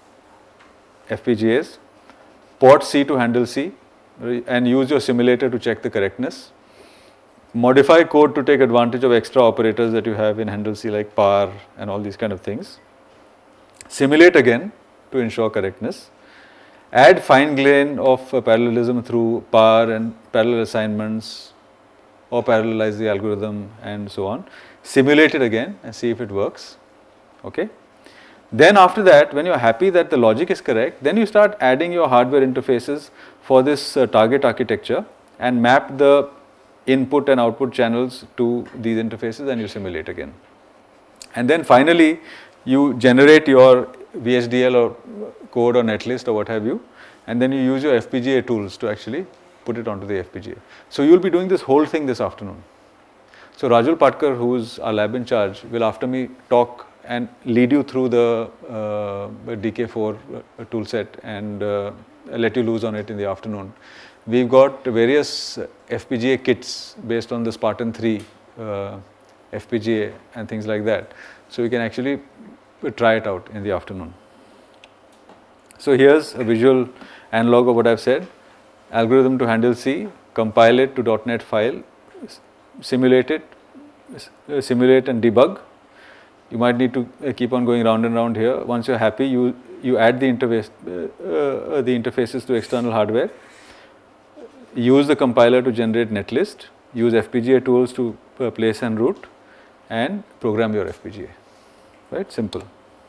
F P G As, port C to Handle C, and use your simulator to check the correctness. Modify code to take advantage of extra operators that you have in Handle C like par and all these kind of things. Simulate again to ensure correctness. Add fine grain of uh, parallelism through par and parallel assignments, or parallelize the algorithm and so on. Simulate it again and see if it works, okay. Then after that, when you are happy that the logic is correct, then you start adding your hardware interfaces for this uh, target architecture and map the input and output channels to these interfaces, and you simulate again. And then finally, you generate your V H D L or code or netlist or what have you, and then you use your F P G A tools to actually put it onto the F P G A. So you will be doing this whole thing this afternoon. So Rajul Patkar, who is our lab in charge, will after me talk and lead you through the uh, D K four uh, tool set and uh, let you loose on it in the afternoon. We've got various F P G A kits based on the Spartan three uh, F P G A and things like that. So you can actually try it out in the afternoon. So here's a visual analog of what I've said. Algorithm to Handle C, compile it to .NET file, simulate it, simulate and debug. You might need to keep on going round and round here. Once you're happy, you, you add the interface, uh, uh, the interfaces to external hardware, use the compiler to generate netlist, use F P G A tools to uh, place and route, and program your F P G A, right, simple,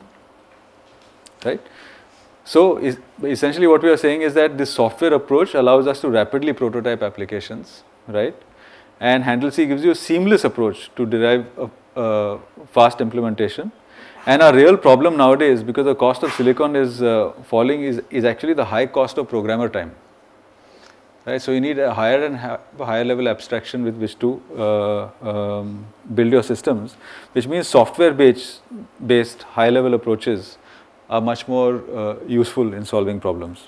right. So is, essentially what we are saying is that this software approach allows us to rapidly prototype applications, right, and Handle C gives you a seamless approach to derive a, a fast implementation. And our real problem nowadays, because the cost of silicon is uh, falling, is, is actually the high cost of programmer time, right. So you need a higher and ha higher level abstraction with which to uh, um, build your systems, which means software based, based high level approaches are much more uh, useful in solving problems.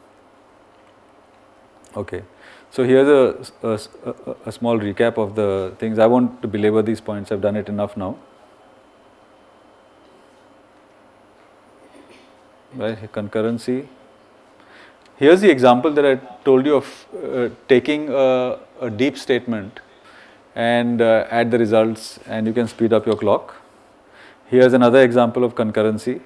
Okay, so here's a, a, a, a small recap of the things. I won't belabor these points, I've done it enough now. Right, concurrency. Here's the example that I told you of uh, taking a, a deep statement and uh, add the results, and you can speed up your clock. Here's another example of concurrency.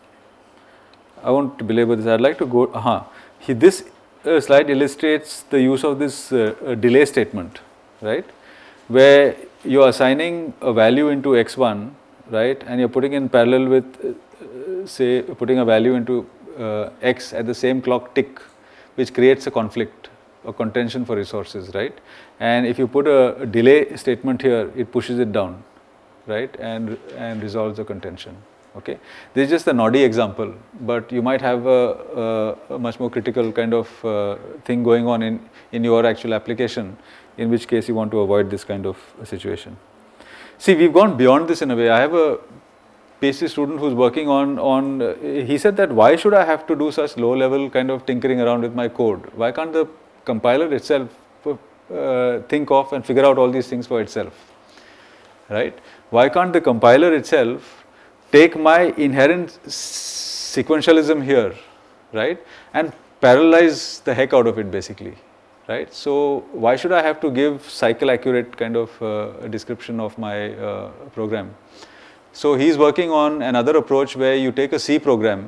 I won't belabor this, I'd like to go, uh-huh. He, this uh, slide illustrates the use of this uh, uh, delay statement, right, where you are assigning a value into x one, right, and you're putting in parallel with uh, say putting a value into uh, x at the same clock tick, which creates a conflict or contention for resources, right. And if you put a, a delay statement here, it pushes it down, right, and and resolves the contention. Okay, this is just a naughty example, but you might have a, a, a much more critical kind of uh, thing going on in in your actual application, in which case you want to avoid this kind of situation. See, we've gone beyond this in a way. I have a PhD student who's working on, on uh, he said that why should I have to do such low level kind of tinkering around with my code? Why can't the compiler itself uh, think of and figure out all these things for itself, right? Why can't the compiler itself take my inherent sequentialism here, right, and parallelize the heck out of it basically, right? So why should I have to give cycle accurate kind of uh, description of my uh, program? So he's working on another approach where you take a C program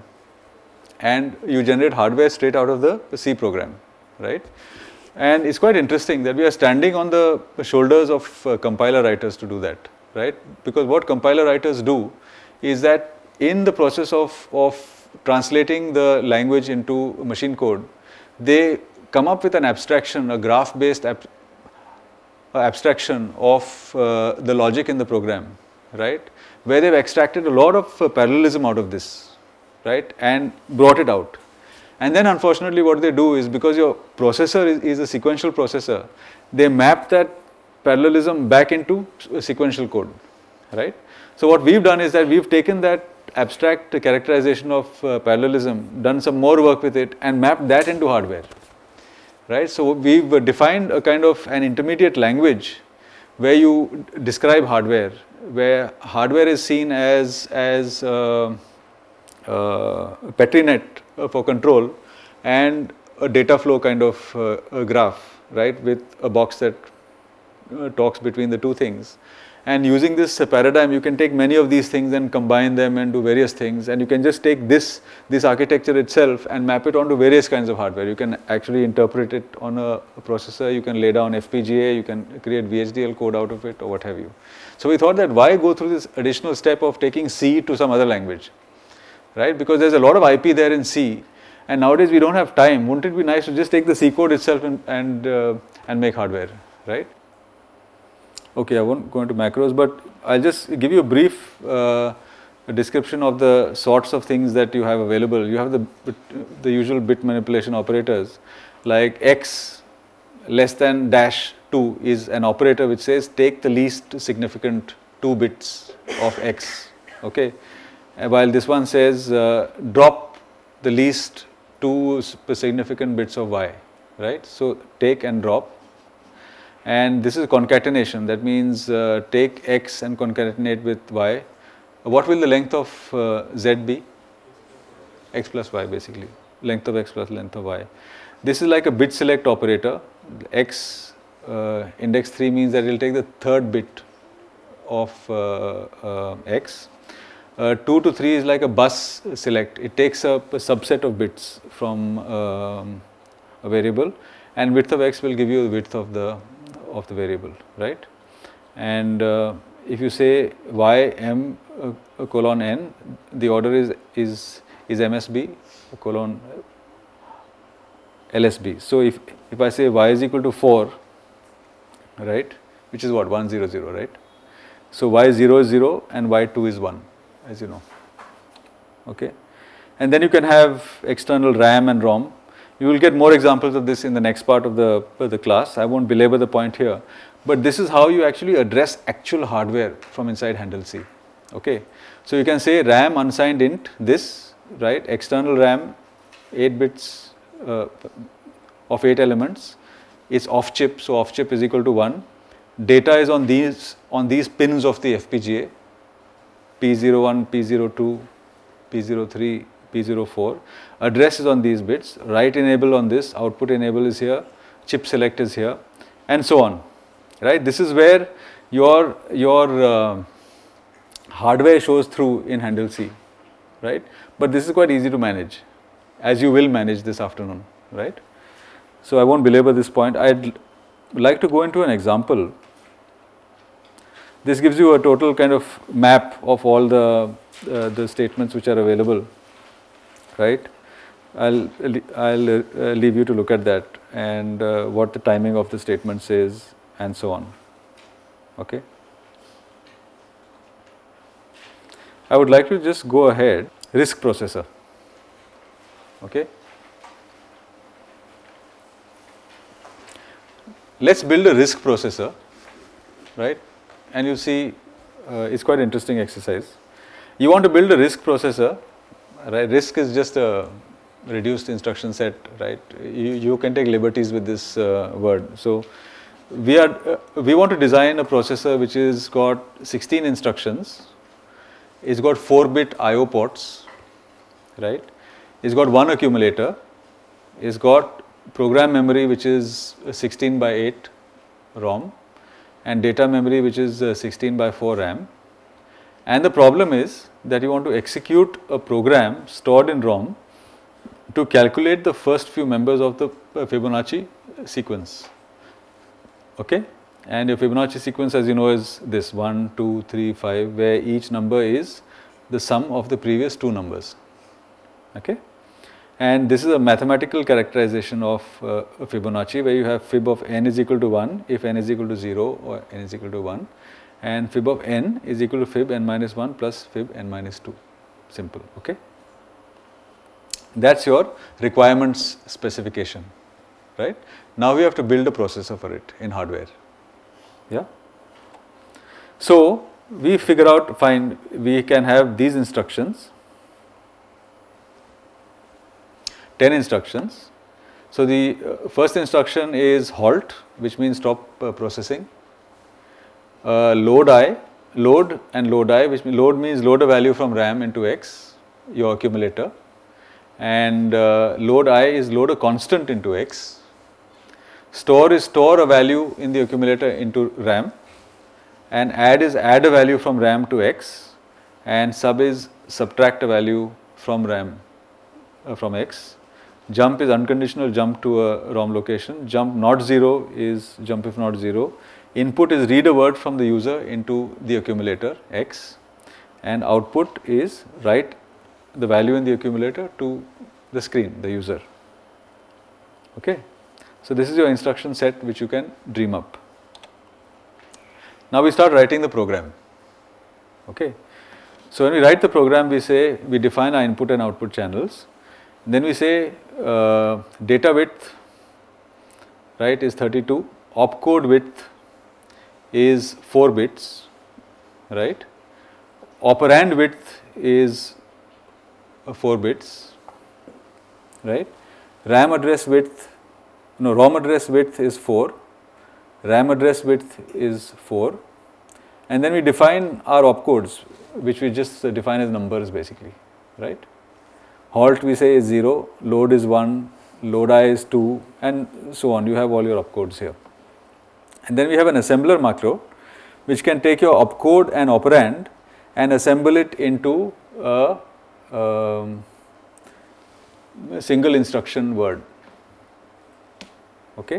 and you generate hardware straight out of the C program, right? And it's quite interesting that we are standing on the shoulders of uh, compiler writers to do that, right? Because what compiler writers do is that in the process of, of translating the language into machine code, they come up with an abstraction, a graph based ab abstraction of uh, the logic in the program, right, where they've extracted a lot of uh, parallelism out of this, right, and brought it out. And then unfortunately what they do is, because your processor is, is a sequential processor, they map that parallelism back into sequential code, right. So what we've done is that we've taken that abstract characterization of uh, parallelism, done some more work with it and mapped that into hardware, right. So we've uh, defined a kind of an intermediate language where you describe hardware, where hardware is seen as, as uh, uh, Petri net uh, for control and a data flow kind of uh, a graph, right, with a box that uh, talks between the two things. And using this uh, paradigm, you can take many of these things and combine them and do various things, and you can just take this, this architecture itself and map it onto various kinds of hardware. You can actually interpret it on a, a processor, you can lay down F P G A, you can create V H D L code out of it or what have you. So we thought that why go through this additional step of taking C to some other language, right, because there's a lot of I P there in C, and nowadays we don't have time. Wouldn't it be nice to just take the C code itself and, and, uh, and make hardware, right? Okay, I won't go into macros, but I'll just give you a brief uh, description of the sorts of things that you have available. You have the, the usual bit manipulation operators, like x less than dash two is an operator which says take the least significant two bits of x, okay, and while this one says uh, drop the least two significant bits of y, right. So take and drop. And this is concatenation, that means uh, take x and concatenate with y. What will the length of uh, z be? X plus y basically, length of x plus length of y. This is like a bit select operator. X uh, index three means that it will take the third bit of uh, uh, x. Uh, two to three is like a bus select, it takes up a subset of bits from um, a variable, and width of x will give you the width of the of the variable, right. And uh, if you say y m uh, colon n, the order is is is M S B colon L S B. So if if I say y is equal to four, right, which is what, one zero zero, right. So y zero is zero and y two is one, as you know, okay. And then you can have external RAM and ROM. You will get more examples of this in the next part of the, of the class. I won't belabor the point here, but this is how you actually address actual hardware from inside Handle C, okay. So you can say RAM unsigned int this, right? External RAM, eight bits uh, of eight elements. It's off chip, so off chip is equal to one. Data is on these on these pins of the F P G A, P zero one, P zero two, P zero three, P zero four. Address is on these bits. Write enable on this. Output enable is here. Chip select is here, and so on. Right? This is where your your uh, hardware shows through in Handle C. Right? But this is quite easy to manage, as you will manage this afternoon. Right? So I won't belabor this point. I'd like to go into an example. This gives you a total kind of map of all the uh, the statements which are available, right? I'll I'll uh, leave you to look at that and uh, what the timing of the statements is and so on. Okay. I would like to just go ahead. RISC processor. Okay. Let's build a RISC processor, right? And you see, uh, it's quite an interesting exercise. You want to build a RISC processor, right? RISC is just a reduced instruction set, right? You, you can take liberties with this uh, word. So we are uh, we want to design a processor which has got sixteen instructions. It's got four bit I O ports, right? It's got one accumulator. It's got program memory which is sixteen by eight ROM and data memory which is sixteen by four RAM. And the problem is that you want to execute a program stored in ROM to calculate the first few members of the Fibonacci sequence. Okay? And your Fibonacci sequence, as you know, is this one, two, three, five, where each number is the sum of the previous two numbers. Okay? And this is a mathematical characterization of uh, Fibonacci, where you have fib of n is equal to one if n is equal to zero or n is equal to one, and fib of n is equal to fib n minus one plus fib n minus two. Simple. Okay? That's your requirements specification, right? Now we have to build a processor for it in hardware. Yeah. So we figure out, fine, we can have these instructions. ten instructions. So the uh, first instruction is halt, which means stop uh, processing. Uh, load I, load and load I, which means load means load a value from RAM into X, your accumulator, and uh, load I is load a constant into X. Store is store a value in the accumulator into RAM, and add is add a value from RAM to X, and sub is subtract a value from RAM uh, from X. Jump is unconditional jump to a ROM location. Jump not zero is jump if not zero. Input is read a word from the user into the accumulator X, and output is write the value in the accumulator to the screen, the user. Okay. So this is your instruction set which you can dream up. Now we start writing the program. Okay. So when we write the program, we say we define our input and output channels. Then we say uh, data width, right, is thirty-two, opcode width is four bits, right, operand width is uh, four bits, right, RAM address width, no, ROM address width is four, RAM address width is four, and then we define our opcodes, which we just uh, define as numbers basically, right. Halt we say is zero, load is one, load I is two, and so on. You have all your opcodes here. And then we have an assembler macro which can take your opcode and operand and assemble it into a, um, a single instruction word. Okay?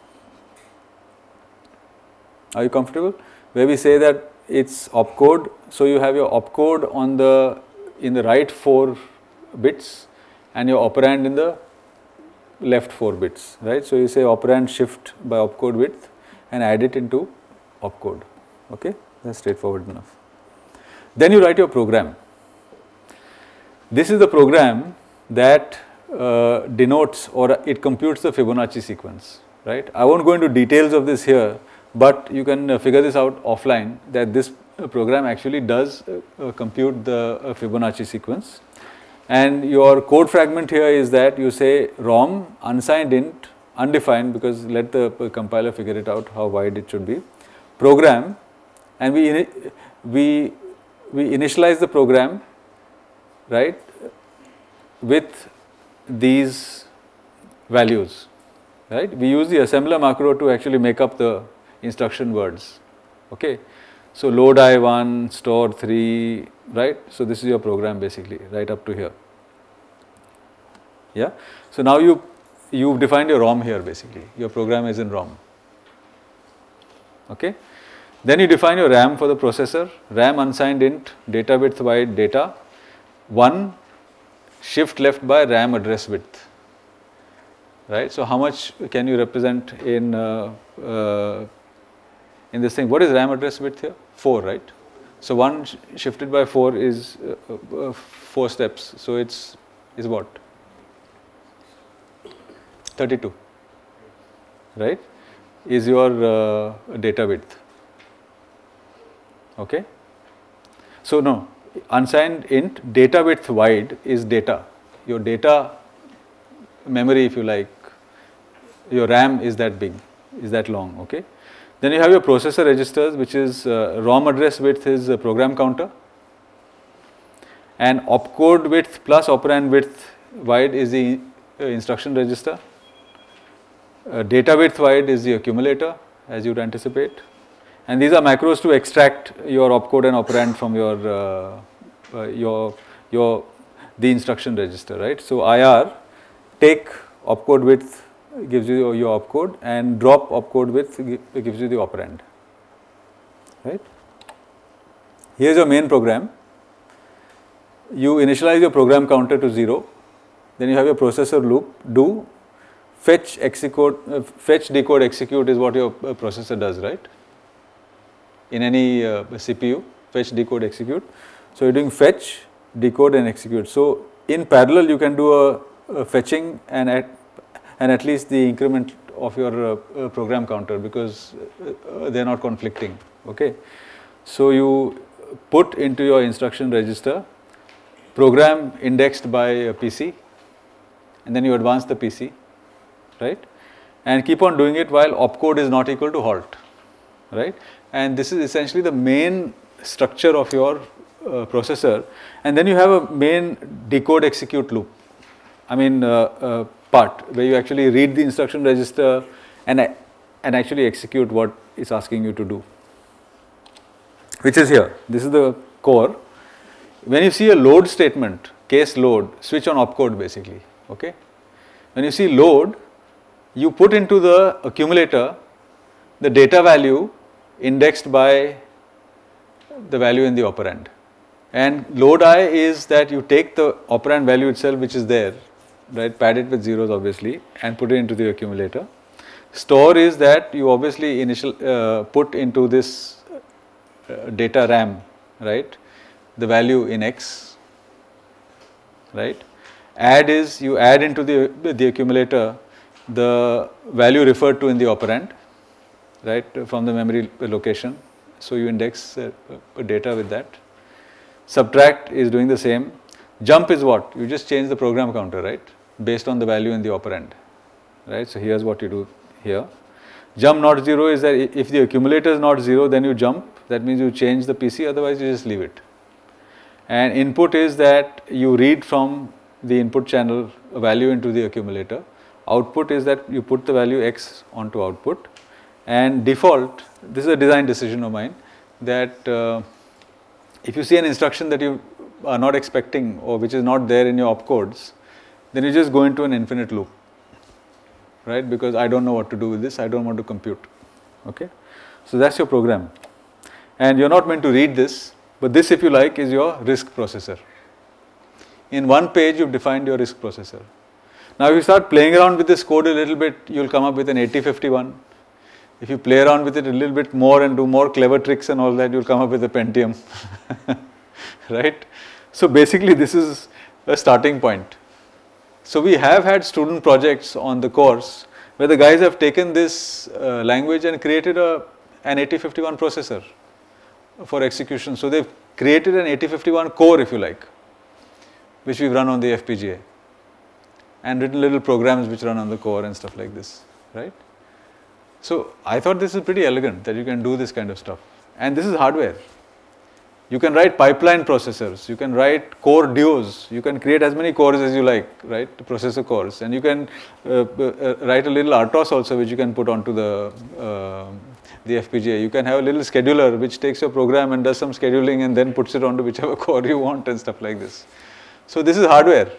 Are you comfortable? Where we say that it's opcode, so you have your opcode on the in the right four bits and your operand in the left four bits, right. So you say operand shift by opcode width and add it into opcode. Okay, that's straightforward enough. Then you write your program. This is the program that uh, denotes or it computes the Fibonacci sequence, right. I won't go into details of this here, but you can uh, figure this out offline that this uh, program actually does uh, uh, compute the uh, Fibonacci sequence. And your code fragment here is that you say ROM unsigned int undefined, because let the compiler figure it out how wide it should be, program, and we we we initialize the program, right, with these values, right. We use the assembler macro to actually make up the instruction words, okay. So load I one, store three, right. So this is your program basically right up to here. Yeah. So now you you've defined your ROM here basically. Your program is in ROM. Okay. Then you define your RAM for the processor. RAM unsigned int data width wide data one shift left by RAM address width. Right. So how much can you represent in uh, uh, in this thing? What is RAM address width here? four, right? So one sh shifted by four is uh, uh, four steps. So it's is what? thirty-two, right, is your uh, data width, okay. So no, unsigned int data width wide is data, your data memory if you like, your RAM is that big, is that long, okay. Then you have your processor registers, which is uh, ROM address width is a program counter, and opcode width plus operand width wide is the uh, instruction register. Uh, data width wide is the accumulator, as you would anticipate, and these are macros to extract your opcode and operand from your uh, uh, your your the instruction register, right. So I R take opcode width gives you your, your opcode, and drop opcode width gives you the operand, right. Here is your main program. You initialize your program counter to zero, then you have your processor loop do. Fetch, execute, uh, fetch, decode, execute is what your uh, processor does, right? In any uh, C P U, fetch, decode, execute. So you're doing fetch, decode, and execute. So in parallel, you can do a, a fetching and at and at least the increment of your uh, uh, program counter, because uh, they are not conflicting. Okay. So you put into your instruction register program indexed by a P C, and then you advance the P C. Right, and keep on doing it while opcode is not equal to halt, right, and this is essentially the main structure of your uh, processor, and then you have a main decode execute loop, I mean uh, uh, part where you actually read the instruction register and and actually execute what it's asking you to do, which is here. This is the core. When you see a load statement, case load, switch on opcode basically, okay. When you see load, you put into the accumulator the data value indexed by the value in the operand, and load I is that you take the operand value itself which is there, right, pad it with zeros obviously, and put it into the accumulator. Store is that you obviously initial uh, put into this uh, data RAM, right, the value in X, right. Add is you add into the the accumulator the value referred to in the operand, right, from the memory location. So you index uh, data with that. Subtract is doing the same. Jump is what? You just change the program counter, right, based on the value in the operand, right. So here's what you do here. Jump not zero is that if the accumulator is not zero, then you jump. That means you change the P C, otherwise you just leave it. And input is that you read from the input channel a value into the accumulator. Output is that you put the value X onto output, and default, this is a design decision of mine, that uh, if you see an instruction that you are not expecting or which is not there in your opcodes, then you just go into an infinite loop, right, because I don't know what to do with this, I don't want to compute, okay. So that's your program, and you're not meant to read this, but this, if you like, is your RISC processor. In one page you've defined your RISC processor. Now if you start playing around with this code a little bit, you'll come up with an eighty fifty-one. If you play around with it a little bit more and do more clever tricks and all that, you'll come up with a Pentium, right. So basically this is a starting point. So we have had student projects on the course where the guys have taken this uh, language and created a, an eighty fifty-one processor for execution. So they've created an eighty fifty-one core, if you like, which we've run on the F P G A, and written little programs which run on the core and stuff like this, right? So I thought this is pretty elegant that you can do this kind of stuff, and this is hardware. You can write pipeline processors, you can write core duos, you can create as many cores as you like, right, processor cores, and you can uh, uh, write a little R T O S also which you can put onto the, uh, the F P G A. You can have a little scheduler which takes your program and does some scheduling and then puts it onto whichever core you want and stuff like this. So this is hardware.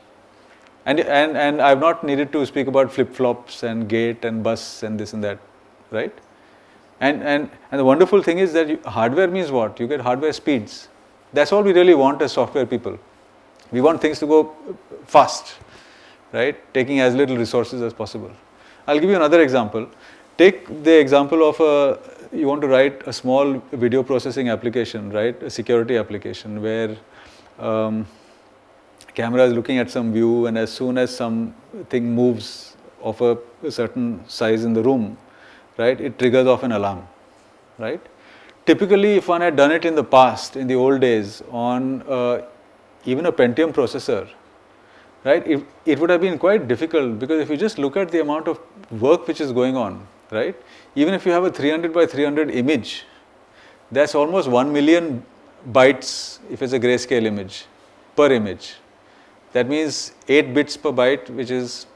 And, and, and I have not needed to speak about flip-flops and gate and bus and this and that, right? And, and, and the wonderful thing is that you, hardware means what? You get hardware speeds. That's all we really want as software people. We want things to go fast, right? Taking as little resources as possible. I'll give you another example. Take the example of a, you want to write a small video processing application, right? A security application where um, camera is looking at some view, and as soon as something moves of a, a certain size in the room, right, it triggers off an alarm, right? Typically, if one had done it in the past, in the old days, on uh, even a Pentium processor, right, it, it would have been quite difficult, because if you just look at the amount of work which is going on, right, even if you have a three hundred by three hundred image, that's almost one million bytes if it's a grayscale image, per image. That means eight bits per byte, which is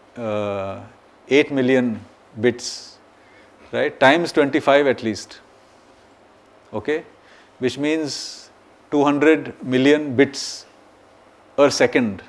uh, eight million bits, right, times twenty-five at least, okay, which means two hundred million bits per second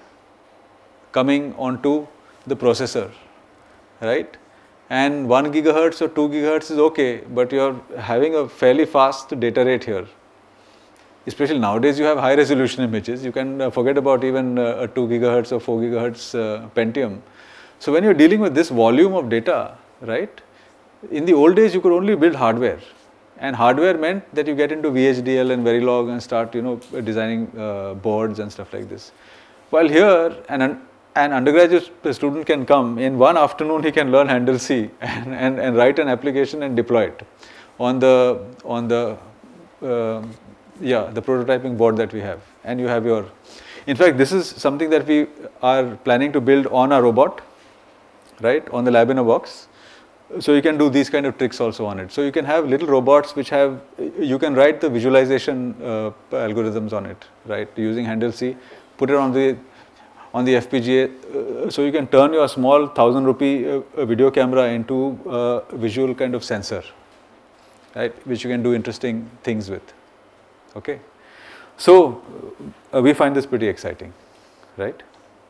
coming onto the processor, right? And one gigahertz or two gigahertz is okay, but you're having a fairly fast data rate here. Especially nowadays, you have high resolution images. You can uh, forget about even uh, a two gigahertz or four gigahertz uh, Pentium. So when you're dealing with this volume of data, right, in the old days, you could only build hardware, and hardware meant that you get into V H D L and Verilog and start, you know, designing uh, boards and stuff like this. While here, an, an undergraduate student can come in one afternoon, he can learn Handle C and, and, and write an application and deploy it on the on the uh, yeah the prototyping board that we have, and you have your. In fact, this is something that we are planning to build on a robot, right, on the lab in a box. So you can do these kind of tricks also on it. So you can have little robots which have, you can write the visualization uh, algorithms on it, right, using Handle C, put it on the on the F P G A. Uh, so you can turn your small thousand rupee uh, video camera into a visual kind of sensor, right, which you can do interesting things with. Okay, so uh, we find this pretty exciting, right?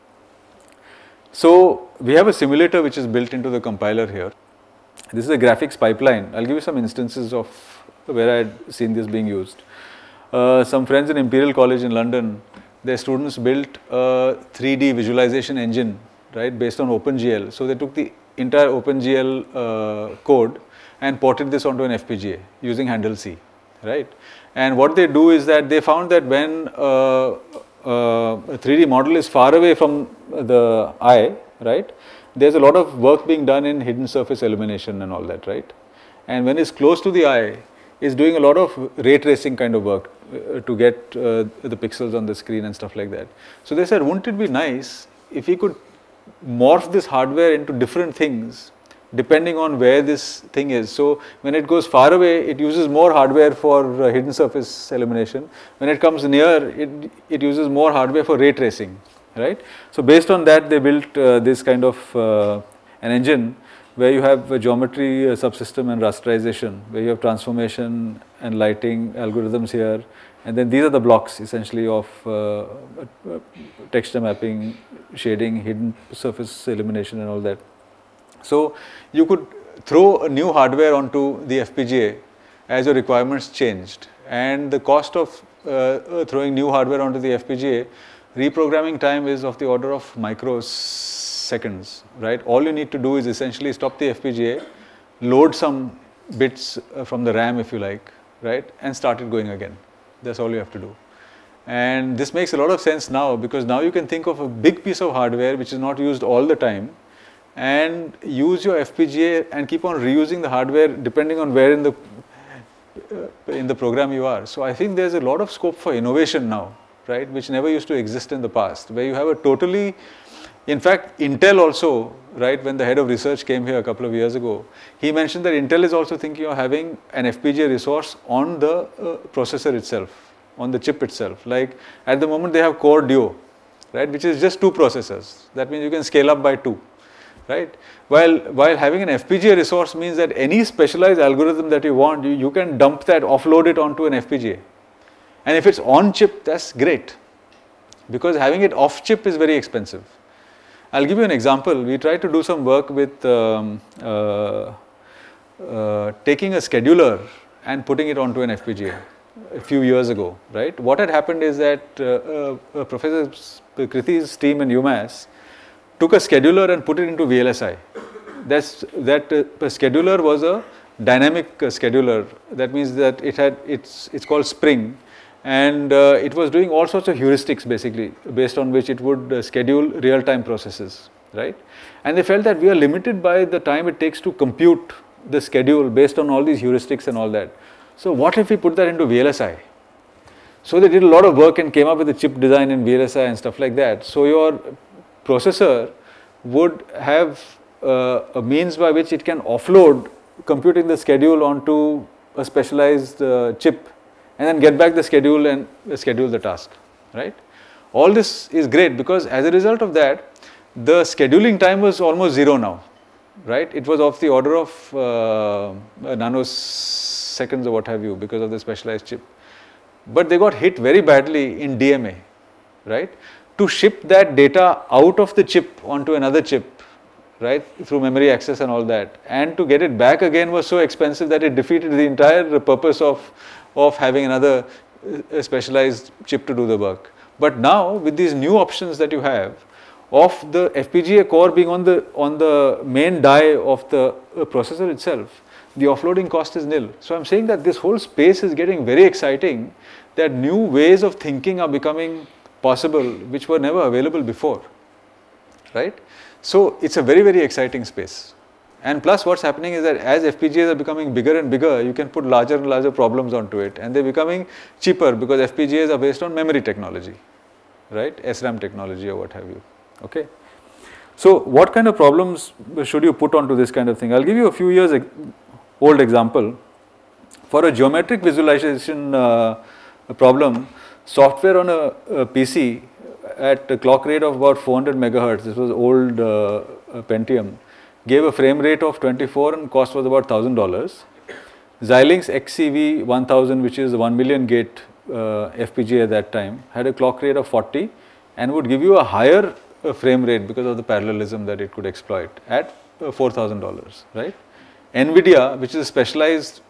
So we have a simulator which is built into the compiler here. This is a graphics pipeline. I'll give you some instances of where I had seen this being used. Uh, some friends in Imperial College in London, their students built a three D visualization engine, right, based on OpenGL. So they took the entire OpenGL uh, code and ported this onto an F P G A using Handle C, right? And what they do is that they found that when uh, uh, a three D model is far away from the eye, right, there's a lot of work being done in hidden surface illumination and all that, right? And when it's close to the eye, it's doing a lot of ray tracing kind of work uh, to get uh, the pixels on the screen and stuff like that. So they said, wouldn't it be nice if we could morph this hardware into different things depending on where this thing is. So when it goes far away, it uses more hardware for uh, hidden surface illumination. When it comes near, it, it uses more hardware for ray tracing, right? So based on that, they built uh, this kind of uh, an engine where you have a geometry uh, subsystem and rasterization, where you have transformation and lighting algorithms here, and then these are the blocks essentially of uh, texture mapping, shading, hidden surface illumination and all that. So you could throw a new hardware onto the F P G A as your requirements changed, and the cost of uh, throwing new hardware onto the F P G A, reprogramming time is of the order of microseconds, right? All you need to do is essentially stop the F P G A, load some bits from the RAM if you like, right, and start it going again. That's all you have to do. And this makes a lot of sense now, because now you can think of a big piece of hardware which is not used all the time, and use your F P G A and keep on reusing the hardware depending on where in the uh, in the program you are. So I think there's a lot of scope for innovation now right, which never used to exist in the past, where you have a totally, in fact, Intel also, right, when the head of research came here a couple of years ago, he mentioned that Intel is also thinking of having an F P G A resource on the uh, processor itself, on the chip itself. Like at the moment they have Core Duo, right, which is just two processors. That means you can scale up by two, right. While, while having an F P G A resource means that any specialized algorithm that you want, you, you can dump that, offload it onto an F P G A. And if it's on chip, that's great, because having it off chip is very expensive. I'll give you an example. We tried to do some work with um, uh, uh, taking a scheduler and putting it onto an F P G A a few years ago, right. What had happened is that uh, uh, Professor Kriti's team in UMass took a scheduler and put it into V L S I. That's, that uh, scheduler was a dynamic uh, scheduler. That means that it had, it's, it's called Spring, and uh, it was doing all sorts of heuristics basically, based on which it would uh, schedule real-time processes, right. And they felt that we are limited by the time it takes to compute the schedule based on all these heuristics and all that. So what if we put that into V L S I? So they did a lot of work and came up with a chip design in V L S I and stuff like that. So your processor would have uh, a means by which it can offload computing the schedule onto a specialized uh, chip, and then get back the schedule and schedule the task, right. All this is great because as a result of that, the scheduling time was almost zero now, right. It was of the order of uh, nanoseconds or what have you because of the specialized chip. But they got hit very badly in D M A, right. To ship that data out of the chip onto another chip, right, through memory access and all that, and to get it back again was so expensive that it defeated the entire purpose of of having another uh, specialized chip to do the work. But now with these new options that you have of the F P G A core being on the on the main die of the uh, processor itself, the offloading cost is nil. So I'm saying that this whole space is getting very exciting, that new ways of thinking are becoming possible which were never available before, right. So it's a very very exciting space. And plus what's happening is that as F P G As are becoming bigger and bigger, you can put larger and larger problems onto it, and they're becoming cheaper because F P G As are based on memory technology, right, S RAM technology or what have you, okay. So what kind of problems should you put onto this kind of thing? I'll give you a few years old example. For a geometric visualization uh, problem, software on a, a P C at a clock rate of about four hundred megahertz, this was old uh, Pentium, gave a frame rate of twenty-four and cost was about one thousand dollars. Xilinx X C V one thousand, which is a one million gate uh, F P G A at that time, had a clock rate of forty and would give you a higher uh, frame rate because of the parallelism that it could exploit at uh, four thousand dollars, right. NVIDIA, which is a specialized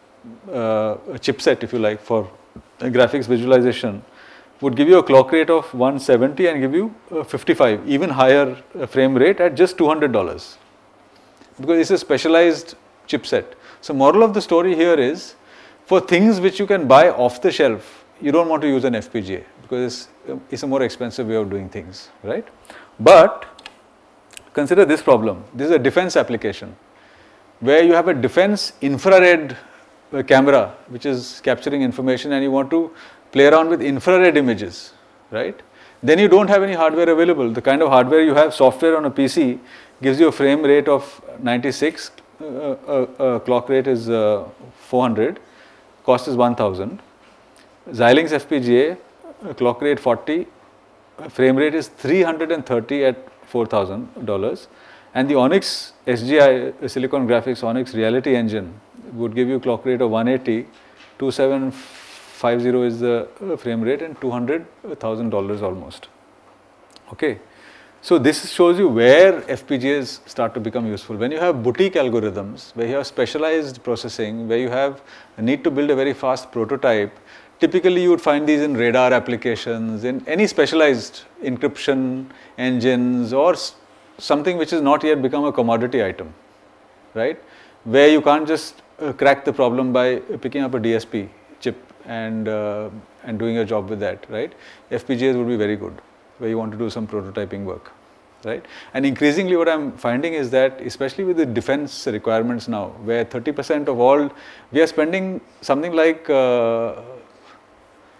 uh, chipset, if you like, for graphics visualization, would give you a clock rate of one seventy and give you uh, fifty-five, even higher uh, frame rate at just two hundred dollars. Because it's a specialized chipset. So moral of the story here is, for things which you can buy off the shelf, you don't want to use an F P G A because it's, it's a more expensive way of doing things, right. But consider this problem. This is a defense application where you have a defense infrared uh, camera which is capturing information, and you want to play around with infrared images, right. Then you don't have any hardware available. The kind of hardware you have, software on a P C, gives you a frame rate of ninety-six, uh, uh, uh, clock rate is uh, four hundred, cost is one thousand. Xilinx F P G A, uh, clock rate forty, uh, frame rate is three hundred thirty at four thousand dollars. And the Onyx S G I, uh, Silicon Graphics Onyx Reality Engine would give you a clock rate of one eighty, two seven five zero is the uh, frame rate, and two hundred thousand dollars almost, okay. So this shows you where F P G As start to become useful. When you have boutique algorithms, where you have specialized processing, where you have a need to build a very fast prototype, typically you would find these in radar applications, in any specialized encryption engines, or something which has not yet become a commodity item, right, where you can't just uh, crack the problem by picking up a D S P chip and uh, and doing a job with that, right. F P G As would be very good where you want to do some prototyping work, right. And increasingly what I'm finding is that, especially with the defense requirements now, where thirty percent of all, we are spending something like uh,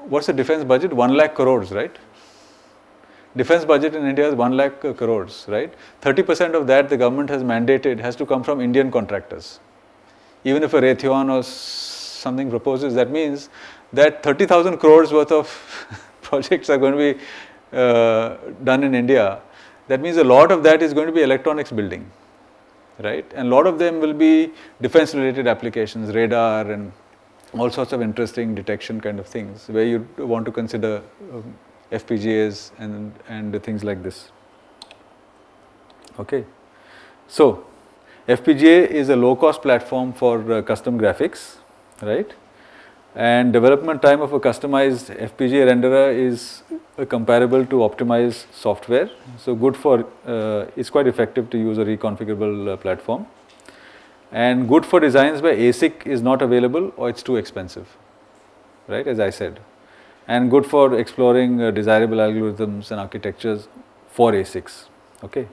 what's the defense budget? One lakh crores, right? Defense budget in India is one lakh crores, right? thirty percent of that the government has mandated has to come from Indian contractors. Even if a Raytheon or something proposes, that means that thirty thousand crores worth of projects are going to be uh, done in India. That means a lot of that is going to be electronics building, right? And a lot of them will be defense related applications, radar and all sorts of interesting detection kind of things where you want to consider um, F P G As and, and things like this. Okay. So, F P G A is a low cost platform for uh, custom graphics, right? And development time of a customized F P G A renderer is uh, comparable to optimized software. So, good for, uh, it's quite effective to use a reconfigurable uh, platform. And good for designs where A S I C is not available or it's too expensive, right, as I said. And good for exploring uh, desirable algorithms and architectures for A S I Cs, okay.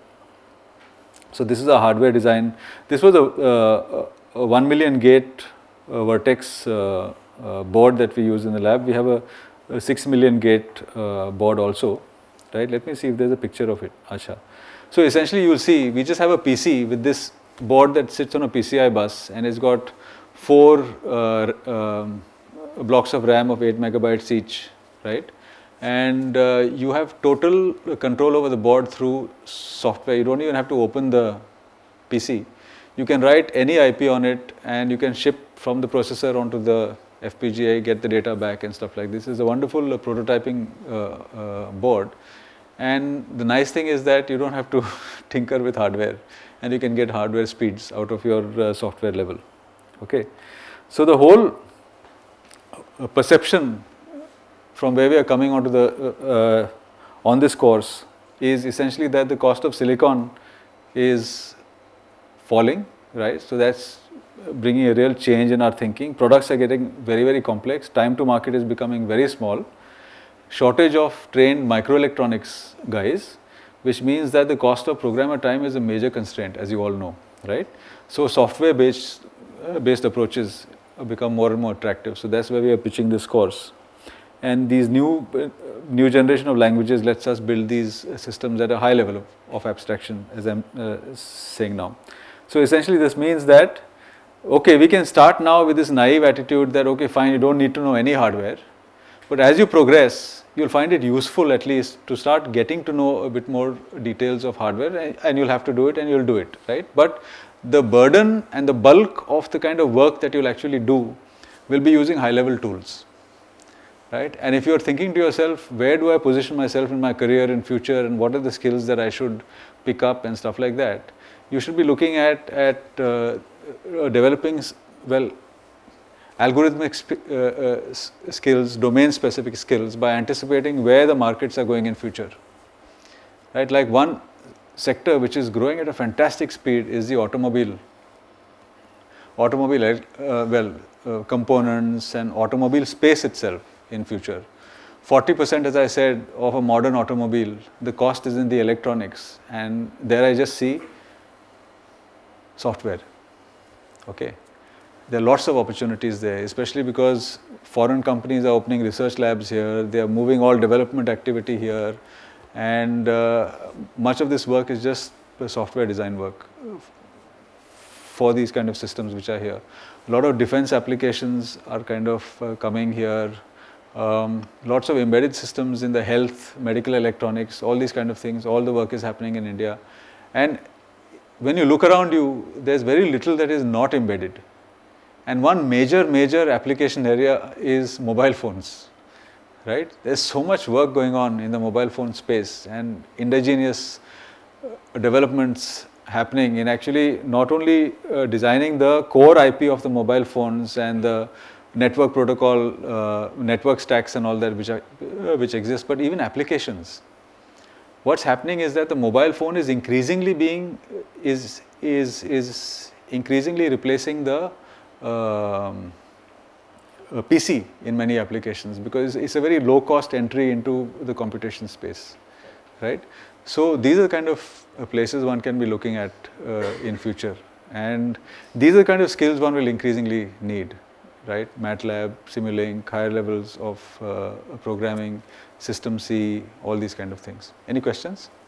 So, this is a hardware design. This was a, uh, a one million gate uh, Vertex uh, uh, board that we use in the lab. We have a, a six million gate uh, board also, right. Let me see if there is a picture of it, Asha. So, essentially you will see we just have a P C with this board that sits on a P C I bus and it's got four uh, um, blocks of RAM of eight megabytes each, right. And uh, you have total control over the board through software. You don't even have to open the P C. You can write any I P on it and you can ship from the processor onto the F P G A, get the data back and stuff like this. It's a wonderful uh, prototyping uh, uh, board. And the nice thing is that you don't have to tinker with hardware and you can get hardware speeds out of your uh, software level, okay. So, the whole uh, perception from where we are coming onto the uh, uh, on this course is essentially that the cost of silicon is falling, right. So, that's bringing a real change in our thinking. Products are getting very, very complex. Time to market is becoming very small. Shortage of trained microelectronics guys, which means that the cost of programmer time is a major constraint, as you all know, right. So, software based uh, based approaches become more and more attractive. So, that's why we are pitching this course. And these new uh, new generation of languages lets us build these systems at a high level of, of abstraction, as I am uh, saying now. So, essentially this means that, okay, we can start now with this naive attitude that, okay, fine, you don't need to know any hardware, but as you progress, you will find it useful at least to start getting to know a bit more details of hardware, and, and you will have to do it and you will do it, right. But the burden and the bulk of the kind of work that you will actually do will be using high level tools, right. And if you are thinking to yourself, where do I position myself in my career in future and what are the skills that I should pick up and stuff like that, you should be looking at, at uh, uh, developing, well, algorithmic uh, uh, skills, domain specific skills by anticipating where the markets are going in future, right. Like one sector which is growing at a fantastic speed is the automobile, automobile uh, well uh, components and automobile space itself in future. forty percent, as I said, of a modern automobile, the cost is in the electronics, and there I just see software, okay. There are lots of opportunities there, especially because foreign companies are opening research labs here, they are moving all development activity here, and uh, much of this work is just software design work for these kind of systems which are here. A lot of defense applications are kind of uh, coming here, um, lots of embedded systems in the health, medical electronics, all these kind of things, all the work is happening in India. And when you look around you, there is very little that is not embedded. And one major, major application area is mobile phones, right. There is so much work going on in the mobile phone space and indigenous uh, developments happening in actually not only uh, designing the core I P of the mobile phones and the network protocol, uh, network stacks and all that which, are, uh, which exist, but even applications. What's happening is that the mobile phone is increasingly being, is, is, is increasingly replacing the Um, a P C in many applications, because it's a very low cost entry into the computation space, right. So, these are the kind of places one can be looking at uh, in future, and these are the kind of skills one will increasingly need right? MATLAB, Simulink, higher levels of uh, programming, System C, all these kind of things. Any questions?